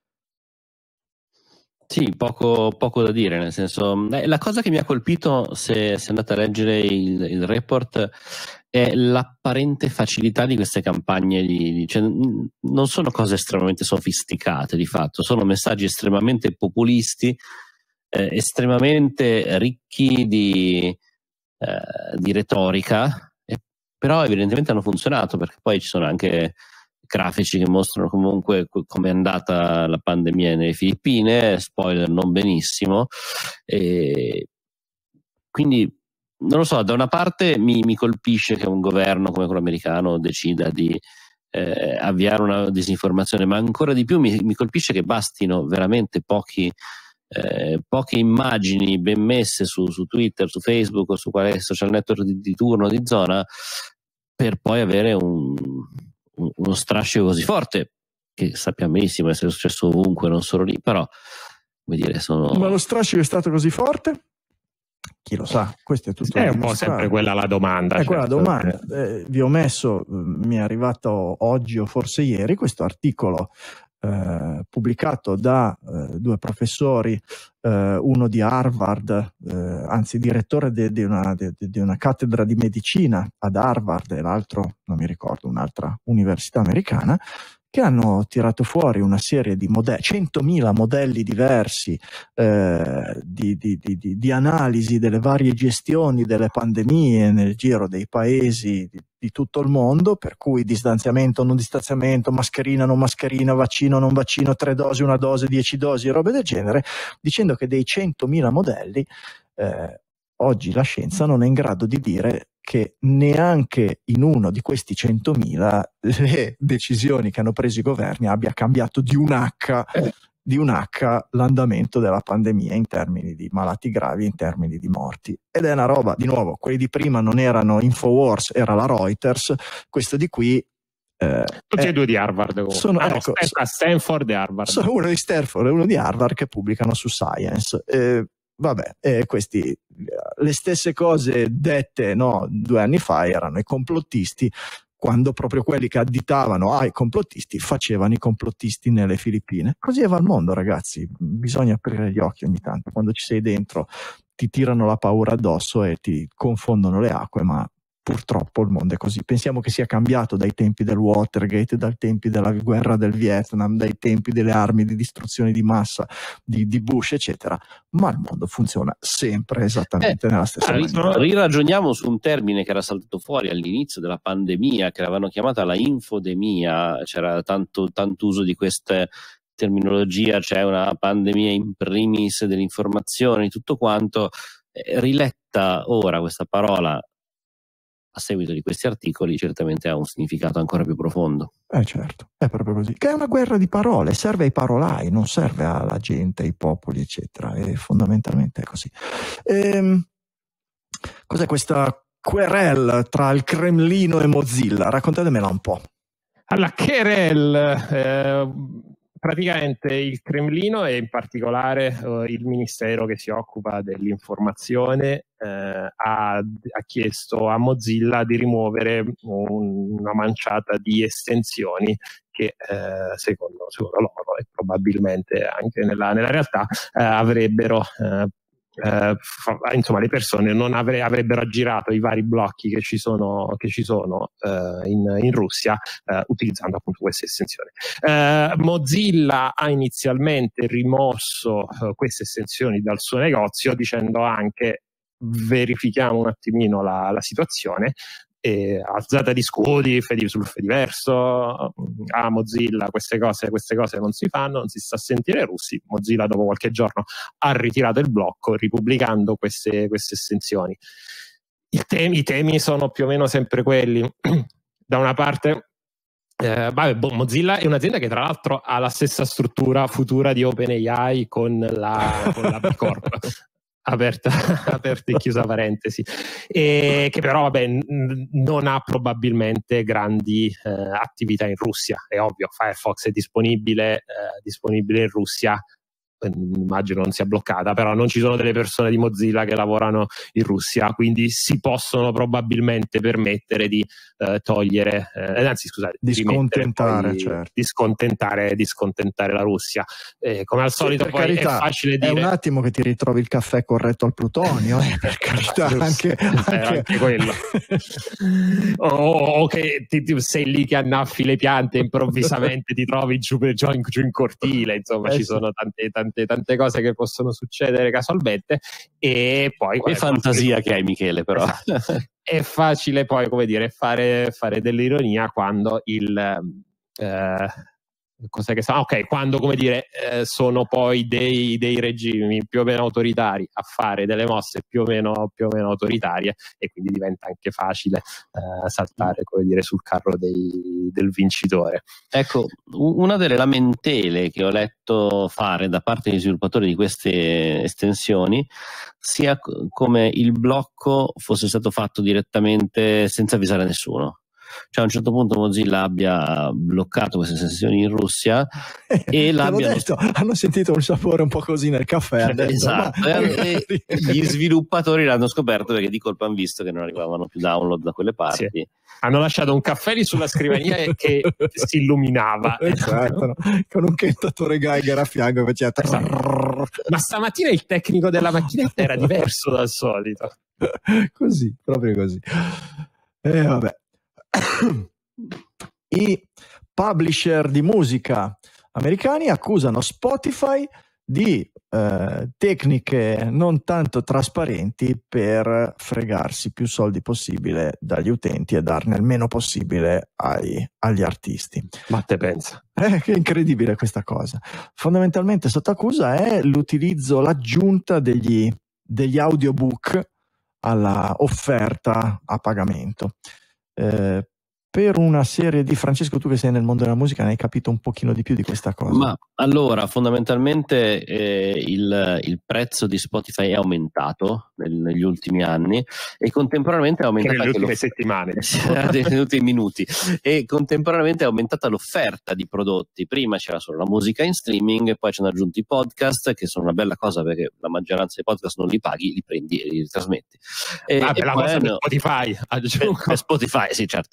Speaker 4: Sì, poco, poco da dire, nel senso, eh, la cosa che mi ha colpito, se, se andate a leggere il, il report, è l'apparente facilità di queste campagne, di, di, cioè, non sono cose estremamente sofisticate di fatto, sono messaggi estremamente populisti, eh, estremamente ricchi di, eh, di retorica, eh, però evidentemente hanno funzionato, perché poi ci sono anche grafici che mostrano comunque come è andata la pandemia nelle Filippine, spoiler non benissimo, e quindi non lo so, da una parte mi, mi colpisce che un governo come quello americano decida di eh, avviare una disinformazione, ma ancora di più mi, mi colpisce che bastino veramente pochi Eh, poche immagini ben messe su, su Twitter, su Facebook o su quale social network di, di turno, di zona, per poi avere un, un, uno strascico così forte, che sappiamo benissimo essere successo ovunque, non solo lì, però come dire, sono...
Speaker 1: Ma lo strascico è stato così forte? Chi lo sa, questo è tutto.
Speaker 3: È un po' sempre quella la domanda.
Speaker 1: È
Speaker 3: certo.
Speaker 1: quella la domanda. Eh, vi ho messo, mi è arrivato oggi o forse ieri, questo articolo Eh, pubblicato da eh, due professori, eh, uno di Harvard, eh, anzi direttore di una, una cattedra di medicina ad Harvard e l'altro, non mi ricordo, un'altra università americana, che hanno tirato fuori una serie di modelli, centomila modelli diversi eh, di, di, di, di analisi delle varie gestioni delle pandemie nel giro dei paesi di, di tutto il mondo, per cui distanziamento, non distanziamento, mascherina, non mascherina, vaccino, non vaccino, tre dosi, una dose, dieci dosi, robe del genere, dicendo che dei centomila modelli eh, oggi la scienza non è in grado di dire che neanche in uno di questi centomila le decisioni che hanno preso i governi abbia cambiato di un H, di un H l'andamento della pandemia in termini di malati gravi, in termini di morti. Ed è una roba, di nuovo, quelli di prima non erano Infowars, era la Reuters, questo di qui
Speaker 3: Eh, tutti e due di Harvard.
Speaker 1: Sono,
Speaker 3: ah,
Speaker 1: ecco,
Speaker 3: no, Stanford e Harvard.
Speaker 1: Sono uno di Stanford e uno di Harvard che pubblicano su Science. Eh, vabbè, eh, questi, le stesse cose dette no, due anni fa erano i complottisti, quando proprio quelli che additavano ai complottisti facevano i complottisti nelle Filippine. Così va il mondo, ragazzi. Bisogna aprire gli occhi ogni tanto quando ci sei dentro. ti tirano la paura addosso e ti confondono le acque, ma purtroppo il mondo è così. Pensiamo che sia cambiato dai tempi del Watergate, dai tempi della guerra del Vietnam, dai tempi delle armi di distruzione di massa di, di Bush, eccetera, ma il mondo funziona sempre esattamente eh, nella stessa maniera.
Speaker 4: Riragioniamo su un termine che era saltato fuori all'inizio della pandemia, che l'avevano chiamata la infodemia. C'era tanto, tanto uso di queste terminologia, c'è una pandemia in primis dell'informazione, tutto quanto. Eh, riletta ora questa parola a seguito di questi articoli certamente ha un significato ancora più profondo.
Speaker 1: Eh certo, è proprio così. Che è una guerra di parole, serve ai parolai, non serve alla gente, ai popoli, eccetera. E fondamentalmente è così. Ehm, cos'è questa querelle tra il Cremlino e Mozilla? Raccontatemela un po'.
Speaker 3: Alla querelle, eh, praticamente il Cremlino e in particolare uh, il ministero che si occupa dell'informazione uh, ha, ha chiesto a Mozilla di rimuovere un, una manciata di estensioni che uh, secondo, secondo loro e probabilmente anche nella, nella realtà uh, avrebbero uh, Uh, fa, insomma le persone non avre, avrebbero aggirato i vari blocchi che ci sono, che ci sono uh, in, in Russia uh, utilizzando appunto queste estensioni. Uh, Mozilla ha inizialmente rimosso uh, queste estensioni dal suo negozio dicendo anche verifichiamo un attimino la, la situazione. E alzata di scudi sul Fediverso, a Mozilla queste cose, queste cose non si fanno, non si sta a sentire i russi. Mozilla dopo qualche giorno ha ritirato il blocco ripubblicando queste, queste estensioni. I temi, I temi sono più o meno sempre quelli. Da una parte eh, vabbè, boh, Mozilla è un'azienda che tra l'altro ha la stessa struttura futura di OpenAI con la, con la B Corp. Aperta, aperta e chiusa parentesi, e che però vabbè n- non ha probabilmente grandi eh, attività in Russia. È ovvio, Firefox è disponibile, eh, disponibile in Russia, immagino non sia bloccata, però non ci sono delle persone di Mozilla che lavorano in Russia, quindi si possono probabilmente permettere di eh, togliere, eh, anzi scusate,
Speaker 1: di scontentare,
Speaker 3: poi,
Speaker 1: certo.
Speaker 3: di scontentare, di scontentare la Russia. Eh, come al solito
Speaker 1: sì,
Speaker 3: poi
Speaker 1: carità,
Speaker 3: è facile dire.
Speaker 1: È un attimo che ti ritrovi il caffè corretto al plutonio, eh, per carità, anche, anche...
Speaker 3: Eh, anche quello. o, o che ti, ti, sei lì che annaffi le piante e improvvisamente ti trovi giù, giù, in, giù in cortile, insomma eh, ci sì. sono tante, tante Tante, tante cose che possono succedere casualmente e poi
Speaker 4: che fantasia facile... che hai Michele però
Speaker 3: esatto. È facile poi come dire fare, fare dell'ironia quando il eh, cos'è che sa? Ok, quando come dire eh, sono poi dei, dei regimi più o meno autoritari a fare delle mosse più o meno, più o meno autoritarie e quindi diventa anche facile eh, saltare come dire sul carro dei, del vincitore.
Speaker 4: Ecco, una delle lamentele che ho letto fare da parte degli sviluppatori di queste estensioni sia come il blocco fosse stato fatto direttamente senza avvisare nessuno. Cioè a un certo punto Mozilla abbia bloccato queste sessioni in Russia
Speaker 1: eh,
Speaker 4: e l'abbiano
Speaker 1: detto, hanno sentito un sapore un po' così nel caffè, hanno detto,
Speaker 4: esatto,
Speaker 1: ma...
Speaker 4: e gli sviluppatori l'hanno scoperto perché di colpo hanno visto che non arrivavano più download da quelle parti.
Speaker 3: Sì. Hanno lasciato un caffè lì sulla scrivania che si illuminava,
Speaker 1: esatto, no? Con un chentatore Geiger a fianco faceva esatto.
Speaker 3: Ma stamattina il tecnico della macchinetta era diverso dal solito,
Speaker 1: così, proprio così. E eh, vabbè. I publisher di musica americani accusano Spotify di eh, tecniche non tanto trasparenti per fregarsi più soldi possibile dagli utenti e darne il meno possibile ai, agli artisti.
Speaker 3: Ma te pensa?
Speaker 1: Eh, che incredibile questa cosa. Fondamentalmente sotto accusa è l'utilizzo, l'aggiunta degli, degli audiobook alla offerta a pagamento. Eh, per una serie di Francesco, tu che sei nel mondo della musica ne hai capito un pochino di più di questa cosa.
Speaker 4: Ma allora fondamentalmente eh, il, il prezzo di Spotify è aumentato nel, negli ultimi anni e contemporaneamente è aumentato
Speaker 3: che nelle ultime settimane
Speaker 4: negli ultimi minuti e contemporaneamente è aumentata l'offerta di prodotti. Prima c'era solo la musica in streaming, poi ci hanno aggiunto i podcast che sono una bella cosa perché la maggioranza dei podcast non li paghi, li prendi e li trasmetti. E,
Speaker 3: Vabbè,
Speaker 4: e
Speaker 3: la
Speaker 4: poi
Speaker 3: cosa
Speaker 4: hanno...
Speaker 3: di Spotify
Speaker 4: per, per Spotify sì certo e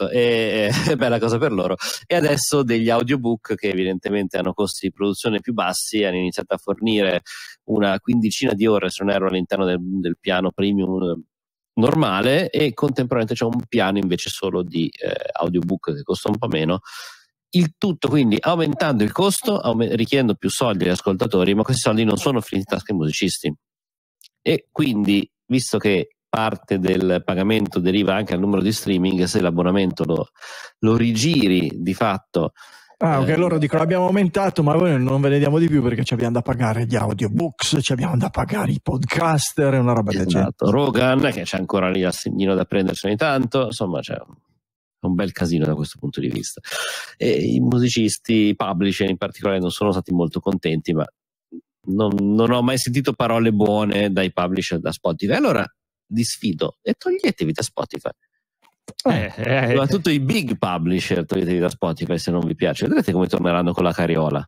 Speaker 4: e eh, bella cosa per loro. E adesso degli audiobook che evidentemente hanno costi di produzione più bassi hanno iniziato a fornire una quindicina di ore, se non erro, all'interno del, del piano premium normale, e contemporaneamente c'è un piano invece solo di eh, audiobook che costa un po' meno. Il tutto quindi aumentando il costo, aument- richiedendo più soldi agli ascoltatori, ma questi soldi non sono finiti in tasca ai musicisti. E quindi, visto che parte del pagamento deriva anche dal numero di streaming, se l'abbonamento lo, lo rigiri di fatto.
Speaker 1: Ah, ok,
Speaker 4: eh,
Speaker 1: loro dicono abbiamo aumentato, ma voi non ve ne diamo di più perché ci abbiamo da pagare gli audiobooks, ci abbiamo da pagare i podcaster e una roba del genere.
Speaker 4: Esatto, Rogan che c'è ancora lì assegnino da prendersi ogni tanto, insomma c'è un bel casino da questo punto di vista. E i musicisti, i publisher in particolare, non sono stati molto contenti, ma non, non ho mai sentito parole buone dai publisher da Spotify. Allora vi sfido e toglietevi da Spotify.
Speaker 3: Eh, eh,
Speaker 4: Soprattutto i big publisher, toglietevi da Spotify se non vi piace. Vedrete come torneranno con la carriola.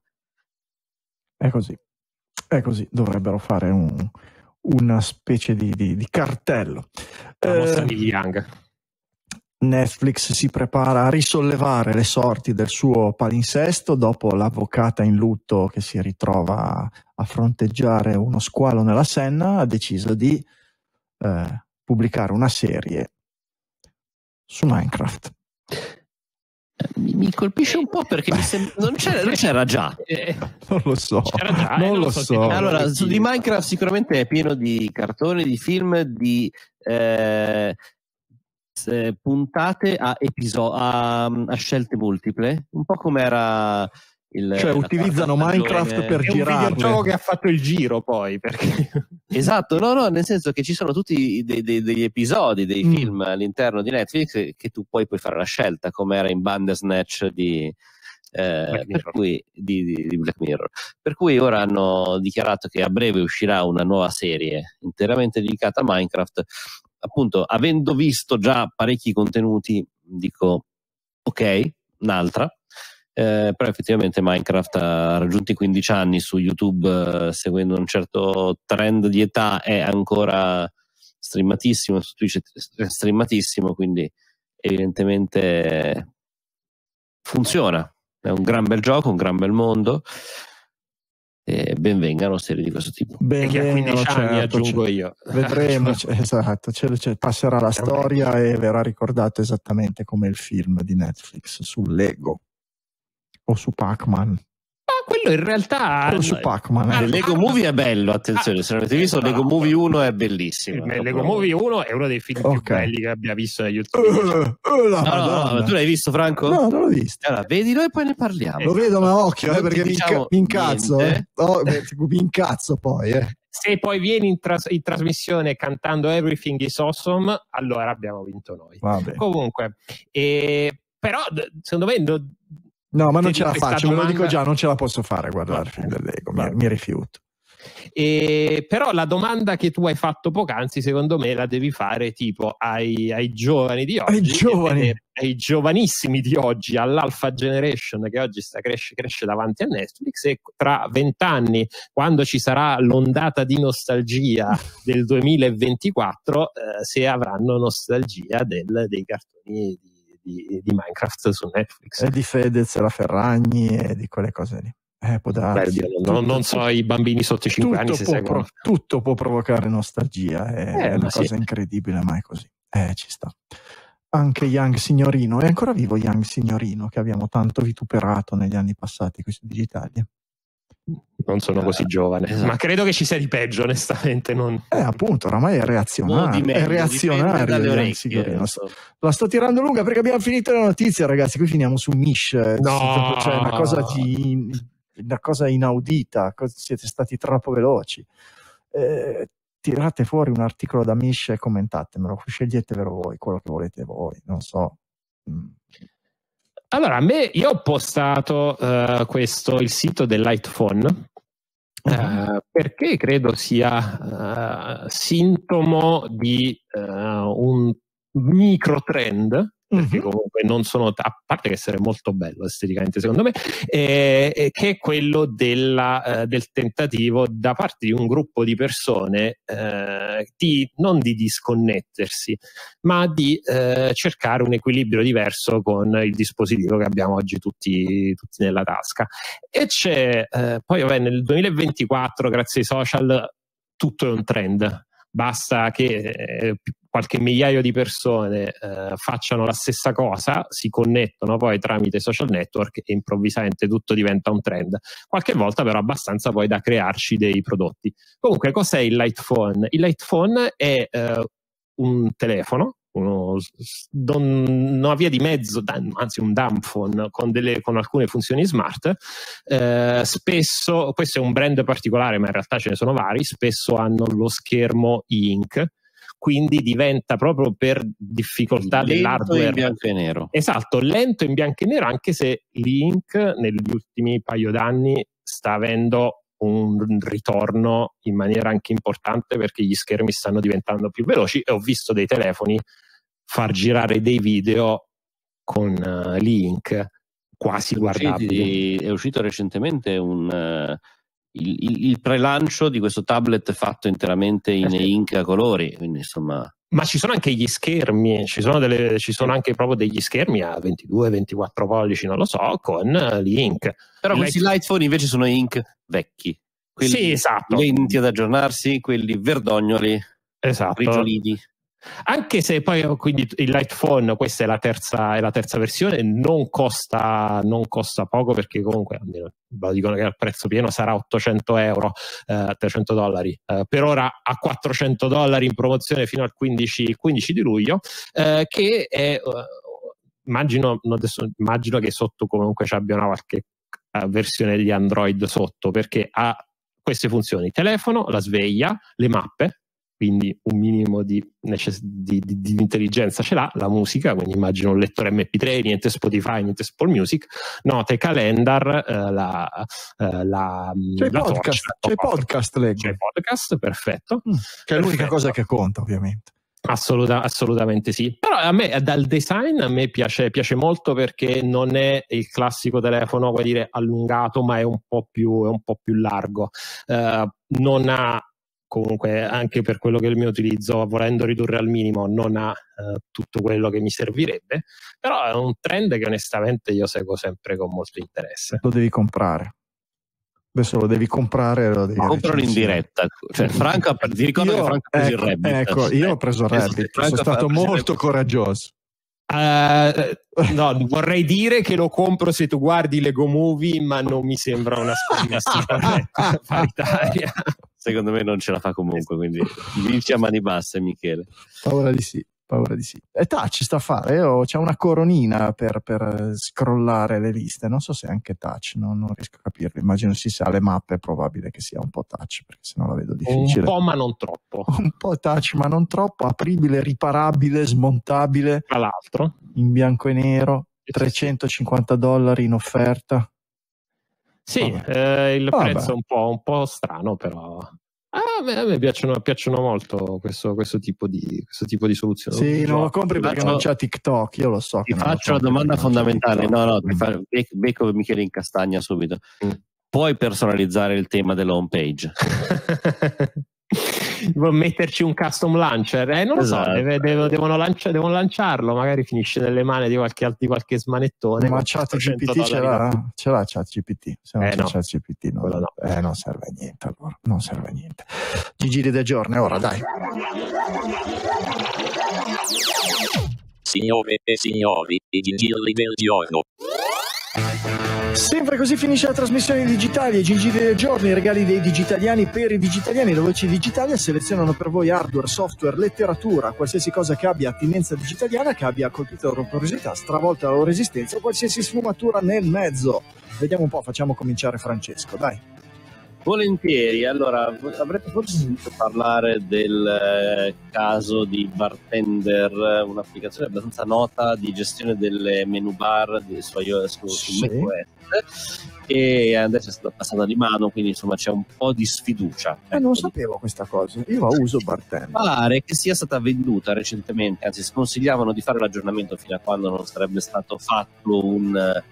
Speaker 1: È così, è così. Dovrebbero fare un, una specie di, di, di cartello.
Speaker 3: La mossa
Speaker 1: Eh,
Speaker 3: di Young.
Speaker 1: Netflix si prepara a risollevare le sorti del suo palinsesto dopo l'avvocata in lutto che si ritrova a fronteggiare uno squalo nella Senna. Ha deciso di eh, pubblicare una serie su Minecraft.
Speaker 4: Mi, mi colpisce un po' perché mi sembra non c'era, non c'era già.
Speaker 1: Non lo so,
Speaker 3: C'era già, eh,
Speaker 1: non
Speaker 3: non
Speaker 1: lo
Speaker 3: so
Speaker 1: so.
Speaker 3: se-
Speaker 4: Allora, su di Minecraft sicuramente è pieno di cartoni, di film, di eh, s- puntate a, episo- a, a scelte multiple, un po' come era il...
Speaker 1: Cioè
Speaker 4: la
Speaker 1: utilizzano
Speaker 4: quarta
Speaker 1: Minecraft
Speaker 4: stagione.
Speaker 1: per
Speaker 3: È un
Speaker 1: girarle.
Speaker 3: videogioco che ha fatto il giro poi, perché
Speaker 4: Esatto, no, no, nel senso che ci sono tutti dei- dei- degli episodi, dei
Speaker 1: Mm.
Speaker 4: film all'interno di Netflix che, che tu poi puoi fare la scelta, come era in Bandersnatch di, eh,
Speaker 3: Black
Speaker 4: per
Speaker 3: Mirror.
Speaker 4: cui, di, di- di Black Mirror. Per cui ora hanno dichiarato che a breve uscirà una nuova serie interamente dedicata a Minecraft. Appunto, avendo visto già parecchi contenuti, dico ok, un'altra. Eh, però effettivamente Minecraft ha raggiunto i quindici anni su YouTube, eh, seguendo un certo trend di età, è ancora streamatissimo, su Twitch è streamatissimo, quindi evidentemente funziona, è un gran bel gioco, un gran bel mondo, e benvengano serie di questo tipo.
Speaker 3: e che a quindici anni
Speaker 1: certo,
Speaker 3: aggiungo
Speaker 1: ce-
Speaker 3: io.
Speaker 1: Vedremo, c- esatto, ce- ce- passerà la storia e verrà ricordato esattamente come il film di Netflix su Lego o su Pac-Man.
Speaker 3: Ma quello in realtà
Speaker 1: Quello su Pac-Man.
Speaker 3: Ah,
Speaker 1: eh.
Speaker 4: Il Lego Movie è bello, attenzione, se non avete visto Lego Movie uno è bellissimo.
Speaker 3: il Lego Movie uno è uno dei film
Speaker 1: Ok.
Speaker 3: più belli che abbia visto negli ultimi
Speaker 1: Eh,
Speaker 3: dieci anni.
Speaker 1: eh, la
Speaker 4: No, no, no,
Speaker 1: Madonna.
Speaker 4: tu l'hai visto, Franco?
Speaker 1: No, non l'ho visto.
Speaker 4: Allora, vedilo e poi ne parliamo.
Speaker 1: Lo vedo, ma occhio, eh,
Speaker 4: Non ti
Speaker 1: perché mi,
Speaker 4: diciamo
Speaker 1: inca- mi incazzo. Eh.
Speaker 4: niente.
Speaker 1: Oh, beh, mi incazzo poi. Eh.
Speaker 3: Se poi vieni in, tras- in trasmissione cantando Everything is Awesome, allora abbiamo vinto noi.
Speaker 1: Vabbè.
Speaker 3: Comunque, eh, però d- secondo me no-
Speaker 1: No, ma non
Speaker 3: Che
Speaker 1: ce la
Speaker 3: questa
Speaker 1: faccio, ve lo
Speaker 3: domanda-
Speaker 1: dico già, non ce la posso fare guardare il film del Lego, mi, mi rifiuto.
Speaker 3: eh, però la domanda che tu hai fatto poc'anzi, secondo me, la devi fare tipo ai, ai giovani di oggi,
Speaker 1: Ai giovani.
Speaker 3: e vedere- ai giovanissimi di oggi, all'Alpha Generation che oggi sta cresce, cresce davanti a Netflix, e tra vent'anni, quando ci sarà l'ondata di nostalgia del duemilaventiquattro, eh, se avranno nostalgia del- dei cartoni di, di- di Minecraft su Netflix.
Speaker 1: E di Fedez, la Ferragni e di quelle cose lì. Eh, può
Speaker 3: Beh,
Speaker 1: darsi.
Speaker 3: Dio, non,
Speaker 1: Tutto-
Speaker 3: non so i bambini sotto i cinque anni
Speaker 1: tutto
Speaker 3: se
Speaker 1: può,
Speaker 3: seguono.
Speaker 1: pro- tutto può provocare nostalgia, è,
Speaker 3: Eh,
Speaker 1: è una
Speaker 3: ma sì.
Speaker 1: cosa incredibile, ma è così. Eh, ci sta. Anche Young Signorino, è ancora vivo Young Signorino che abbiamo tanto vituperato negli anni passati qui su Digitalia.
Speaker 3: Non sono così giovane,
Speaker 4: esatto.
Speaker 3: ma credo che ci sia di peggio, onestamente. Non...
Speaker 1: Eh, appunto, oramai è
Speaker 4: O di
Speaker 1: reazionario,
Speaker 4: meglio,
Speaker 1: è reazionario
Speaker 4: dipende dalle
Speaker 1: Young
Speaker 4: orecchie,
Speaker 1: Signorino.
Speaker 4: non so.
Speaker 1: La sto tirando lunga perché abbiamo finito le notizie, ragazzi. Qui finiamo su Mish.
Speaker 3: No!
Speaker 1: Cioè, una cosa di una cosa inaudita. cos- Siete stati troppo veloci. Eh, tirate fuori un articolo da Mish e commentatemelo. Sceglietevelo voi, quello che volete voi. Non so. Mm.
Speaker 3: Allora, a me, io ho postato eh, questo, il sito del Lightphone, eh, perché credo sia eh, sintomo di eh, un micro trend perché comunque non sono, a parte che essere molto bello esteticamente secondo me, eh, che è quello della, eh, del tentativo da parte di un gruppo di persone eh, di, non di disconnettersi, ma di eh, cercare un equilibrio diverso con il dispositivo che abbiamo oggi tutti, tutti nella tasca. E c'è eh, poi vabbè, nel duemilaventiquattro grazie ai social tutto è un trend, basta che eh, qualche migliaio di persone eh, facciano la stessa cosa, si connettono poi tramite social network e improvvisamente tutto diventa un trend. Qualche volta però abbastanza poi da crearci dei prodotti. Comunque, cos'è il Light Phone? Il Light Phone è eh, un telefono, uno, una via di mezzo, anzi un dumb phone con, delle, con alcune funzioni smart. Eh, spesso, questo è un brand particolare, ma in realtà ce ne sono vari, spesso hanno lo schermo e-ink, quindi diventa proprio per difficoltà lento dell'hardware
Speaker 4: in bianco e nero.
Speaker 3: Esatto, lento in bianco e nero, anche se l'e-ink negli ultimi paio d'anni sta avendo un ritorno in maniera anche importante, perché gli schermi stanno diventando più veloci e ho visto dei telefoni far girare dei video con uh, l'e-ink quasi guardabili.
Speaker 4: È uscito recentemente un uh, il, il, il pre-lancio di questo tablet fatto interamente in eh sì. ink a colori, quindi insomma.
Speaker 3: Ma ci sono anche gli schermi, ci sono, delle, ci sono anche proprio degli schermi a ventidue ventiquattro pollici, non lo so, con uh, l'e-ink.
Speaker 4: Però il questi light phone invece sono ink vecchi, quelli
Speaker 3: sì, esatto.
Speaker 4: lenti ad aggiornarsi, quelli verdognoli,
Speaker 3: esatto.
Speaker 4: grigiolini.
Speaker 3: Anche se poi quindi il Light Phone, questa è la terza, è la terza versione, non costa, non costa poco, perché comunque lo dicono che al prezzo pieno sarà ottocento euro, eh, trecento dollari, eh, per ora a quattrocento dollari in promozione fino al quindici, quindici di luglio, eh, che è, uh, immagino, adesso, immagino che sotto comunque ci abbia una qualche uh, versione di Android sotto, perché ha queste funzioni: telefono, la sveglia, le mappe, quindi un minimo di, necess- di, di, di intelligenza ce l'ha, la musica, quindi immagino un lettore emme pi tre, niente Spotify, niente Apple Music, note, calendar, eh, la, eh, la,
Speaker 1: c'è
Speaker 3: la
Speaker 1: podcast,
Speaker 3: torcia,
Speaker 1: c'è podcast, leggo.
Speaker 3: C'è podcast, perfetto.
Speaker 1: Mm, che è
Speaker 3: perfetto.
Speaker 1: L'unica cosa che conta, ovviamente.
Speaker 3: Assoluta, assolutamente sì. Però a me dal design a me piace, piace molto, perché non è il classico telefono, vuol dire, allungato, ma è un po' più, è un po' più largo. Uh, non ha comunque, anche per quello che è il mio utilizzo, volendo ridurre al minimo, non ha eh, tutto quello che mi servirebbe, però è un trend che onestamente io seguo sempre con molto interesse.
Speaker 1: Lo devi comprare. Adesso lo devi comprare e lo devi
Speaker 4: comprare in diretta. Cioè, Franco, ti ricordo io, che Franco ha preso
Speaker 1: ecco,
Speaker 4: il Rabbit.
Speaker 1: Ecco, io ho preso il Rabbit, sono stato molto coraggioso.
Speaker 3: Uh, no, vorrei dire che lo compro se tu guardi Lego Movie, ma non mi sembra una scommessa paritaria.
Speaker 4: Secondo me non ce la fa comunque, quindi vinci a mani basse, Michele.
Speaker 1: Paura di sì, paura di sì. E touch sta a fare, o c'è una coronina per, per scrollare le liste, non so se è anche touch, no, non riesco a capirlo. Immagino si sa le mappe, è probabile che sia un po' touch, perché sennò la vedo difficile.
Speaker 3: Un po' ma non troppo.
Speaker 1: Un po' touch ma non troppo, apribile, riparabile, smontabile.
Speaker 3: Tra l'altro.
Speaker 1: In bianco e nero, trecentocinquanta dollari in offerta.
Speaker 3: Sì, eh, il Vabbè. prezzo è un po', un po' strano, però ah, a me, a me piacciono, piacciono molto questo, questo, tipo di, questo tipo di soluzione.
Speaker 1: Sì, non lo compri perché non c'è TikTok, io lo so.
Speaker 4: Ti faccio la domanda fondamentale, no, no, ti fa, becco Michele in castagna subito. Mm. Puoi personalizzare il tema dell'home page?
Speaker 3: Devo metterci un custom launcher, eh, non lo esatto. so, deve, deve, devono, lancia, devono lanciarlo, magari finisce nelle mani di qualche, di qualche smanettone.
Speaker 1: Ma ChatGPT ce l'ha? Ce l'ha ChatGPT? Se non
Speaker 3: eh
Speaker 1: c'è
Speaker 3: no.
Speaker 1: ChatGPT no.
Speaker 3: no.
Speaker 1: Eh, non serve a niente allora, non serve a niente. Gigi del giorno, ora dai.
Speaker 6: Signore e signori, i gingilli del giorno.
Speaker 1: Sempre così finisce la trasmissione digitali e Gingilli del giorno, i regali dei digitaliani per i digitaliani. Le voci digitali selezionano per voi hardware, software, letteratura, qualsiasi cosa che abbia attinenza digitaliana, che abbia colpito la loro curiosità, stravolta la loro esistenza o qualsiasi sfumatura nel mezzo. Vediamo un po', facciamo cominciare Francesco, dai.
Speaker 4: Volentieri. Allora, avrete forse sentito parlare del eh, caso di Bartender, un'applicazione abbastanza nota di gestione delle menu bar di, su, su, su
Speaker 1: Sì.
Speaker 4: macOS, e adesso è stata passata di mano, quindi insomma c'è un po' di sfiducia.
Speaker 1: Eh, non sapevo questa cosa, io la uso Bartender.
Speaker 4: Pare che sia stata venduta recentemente, anzi sconsigliavano di fare l'aggiornamento fino a quando non sarebbe stato fatto un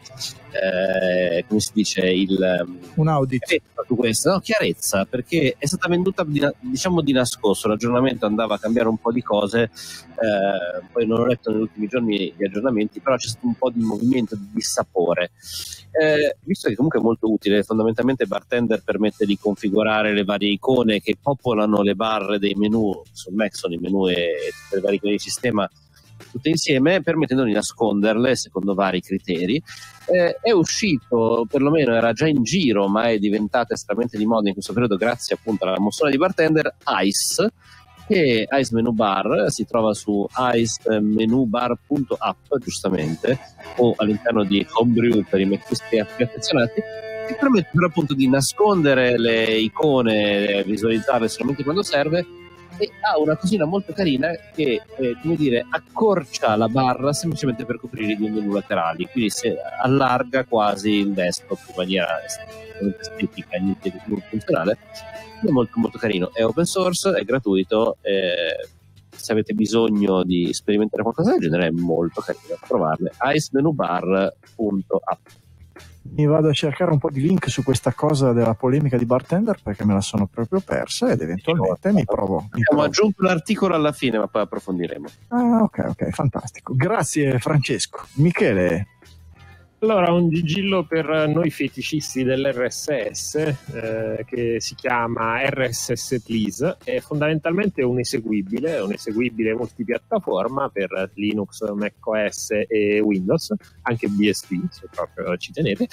Speaker 4: eh, come si dice il
Speaker 1: Un audit.
Speaker 4: chiarezza su questo, no, chiarezza, perché è stata venduta di, diciamo di nascosto, l'aggiornamento andava a cambiare un po' di cose, eh, poi non ho letto negli ultimi giorni gli aggiornamenti, però c'è stato un po' di movimento, di dissapore. Eh, visto che comunque è molto utile, fondamentalmente Bartender permette di configurare le varie icone che popolano le barre dei menu, sul Mac sono i menu e tutte le varie icone di sistema tutte insieme, permettendo di nasconderle secondo vari criteri. Eh, è uscito, perlomeno era già in giro, ma è diventato estremamente di moda in questo periodo grazie appunto alla mozione di Bartender, Ice, che Ice Menu Bar si trova su ice menu bar punto app, giustamente, o all'interno di Homebrew per i macchisti più affezionati, che permette per appunto di nascondere le icone, visualizzarle solamente quando serve, e ha una cosina molto carina che eh, come dire accorcia la barra semplicemente per coprire i due menu laterali, quindi se allarga quasi il desktop in maniera estremamente estetica e niente di più funzionale. È molto molto carino, è open source, è gratuito, eh, se avete bisogno di sperimentare qualcosa del genere è molto carino provarle. ice menu bar punto app.
Speaker 1: Mi vado a cercare un po' di link su questa cosa della polemica di Bartender perché me la sono proprio persa ed eventualmente mi provo. Mi
Speaker 4: Abbiamo
Speaker 1: provo.
Speaker 4: aggiunto l'articolo alla fine, ma poi approfondiremo.
Speaker 1: Ah, ok, ok, fantastico. Grazie Francesco. Michele.
Speaker 3: Allora, un gigillo per noi feticisti dell'R S S eh, che si chiama R S S Please, è fondamentalmente un eseguibile, un eseguibile multipiattaforma per Linux, macOS e Windows, anche B S D se proprio ci tenete.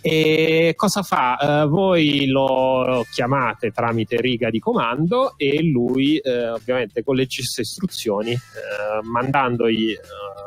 Speaker 3: E cosa fa? Eh, voi lo chiamate tramite riga di comando e lui eh, ovviamente con le stesse istruzioni, eh, mandandogli eh,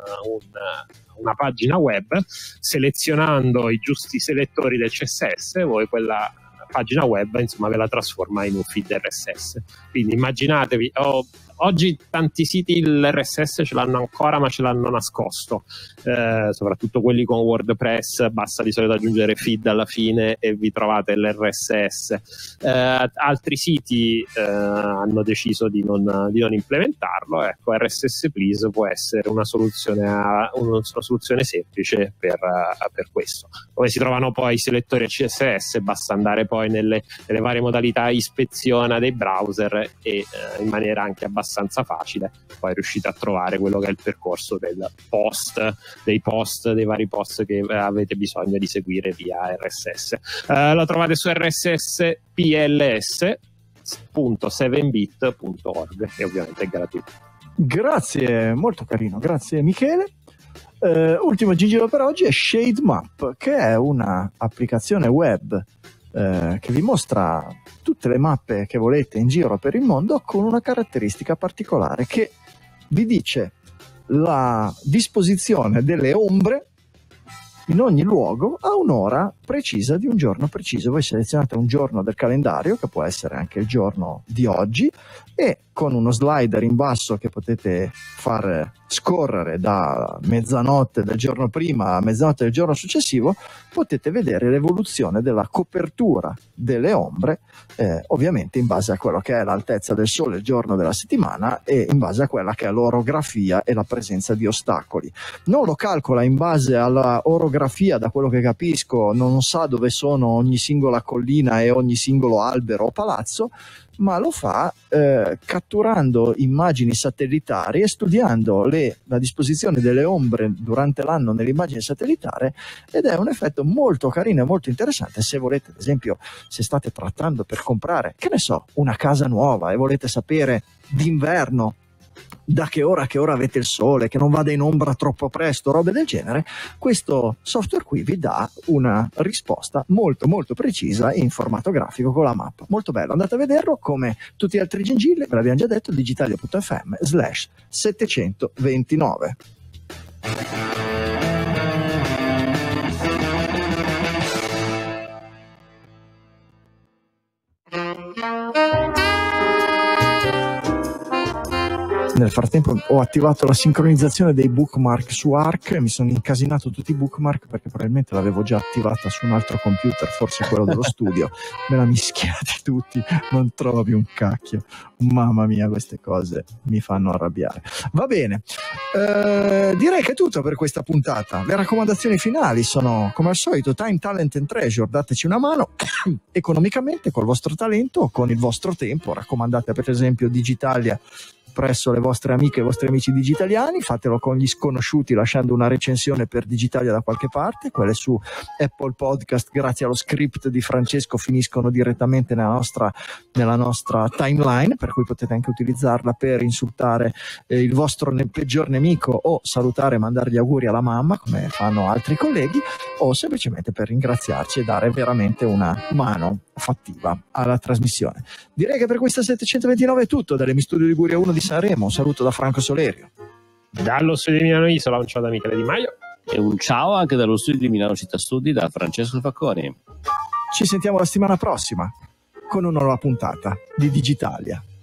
Speaker 3: un una pagina web, selezionando i giusti selettori del C S S, voi quella pagina web insomma ve la trasforma in un feed R S S. Quindi immaginatevi, oh, oggi tanti siti l'R S S ce l'hanno ancora ma ce l'hanno nascosto, eh, soprattutto quelli con WordPress, basta di solito aggiungere feed alla fine e vi trovate l'R S S. Eh, altri siti eh, hanno deciso di non, di non implementarlo. Ecco, R S S Please può essere una soluzione, a, una soluzione semplice per, uh, per questo. Come si trovano poi i selettori C S S, basta andare poi nelle, nelle varie modalità ispeziona dei browser e eh, in maniera anche abbastanza abbastanza facile poi riuscite a trovare quello che è il percorso del post, dei post, dei vari post che avete bisogno di seguire via R S S. Uh, la trovate su R S S P L S punto sette bit punto org e ovviamente è gratuito.
Speaker 1: Grazie, molto carino, grazie Michele. Uh, ultimo giro per oggi è Shademap, che è una applicazione web Uh, che vi mostra tutte le mappe che volete in giro per il mondo con una caratteristica particolare che vi dice la disposizione delle ombre in ogni luogo a un'ora precisa di un giorno preciso. Voi selezionate un giorno del calendario, che può essere anche il giorno di oggi, e con uno slider in basso che potete far scorrere da mezzanotte del giorno prima a mezzanotte del giorno successivo, potete vedere l'evoluzione della copertura delle ombre, eh, ovviamente in base a quello che è l'altezza del sole il giorno della settimana e in base a quella che è l'orografia e la presenza di ostacoli. Non lo calcola in base alla orografia, da quello che capisco non sa dove sono ogni singola collina e ogni singolo albero o palazzo, ma lo fa eh, catturando immagini satellitari e studiando le, la disposizione delle ombre durante l'anno nell'immagine satellitare, ed è un effetto molto carino e molto interessante se volete, ad esempio, se state trattando per comprare, che ne so, una casa nuova e volete sapere d'inverno da che ora a che ora avete il sole, che non vada in ombra troppo presto, robe del genere. Questo software qui vi dà una risposta molto molto precisa in formato grafico con la mappa. Molto bello, andate a vederlo come tutti gli altri gingilli, ve l'abbiamo già detto, digitalia punto effe emme slash settecentoventinove. Nel frattempo ho attivato la sincronizzazione dei bookmark su Arc e mi sono incasinato tutti i bookmark perché probabilmente l'avevo già attivata su un altro computer, forse quello dello studio. Me la mischiate tutti, non trovo più un cacchio. Mamma mia, queste cose mi fanno arrabbiare. Va bene, eh, direi che è tutto per questa puntata. Le raccomandazioni finali sono come al solito Time, Talent and Treasure. Dateci una mano economicamente col vostro talento o con il vostro tempo. Raccomandate per esempio Digitalia presso le vostre amiche e i vostri amici digitaliani, fatelo con gli sconosciuti lasciando una recensione per Digitalia da qualche parte. Quelle su Apple Podcast grazie allo script di Francesco finiscono direttamente nella nostra, nella nostra timeline, per cui potete anche utilizzarla per insultare eh, il vostro ne- peggior nemico o salutare e mandare gli auguri alla mamma come fanno altri colleghi, o semplicemente per ringraziarci e dare veramente una mano fattiva alla trasmissione. Direi che per questa settecentoventinove è tutto. Dalle Mi Studio Liguria uno di Sanremo un saluto da Franco Solerio,
Speaker 3: dallo studio di Milano Isola un ciao da Michele Di Maio
Speaker 4: e un ciao anche dallo studio di Milano Città Studi da Francesco Facconi.
Speaker 1: ci sentiamo la settimana prossima con una nuova puntata di Digitalia.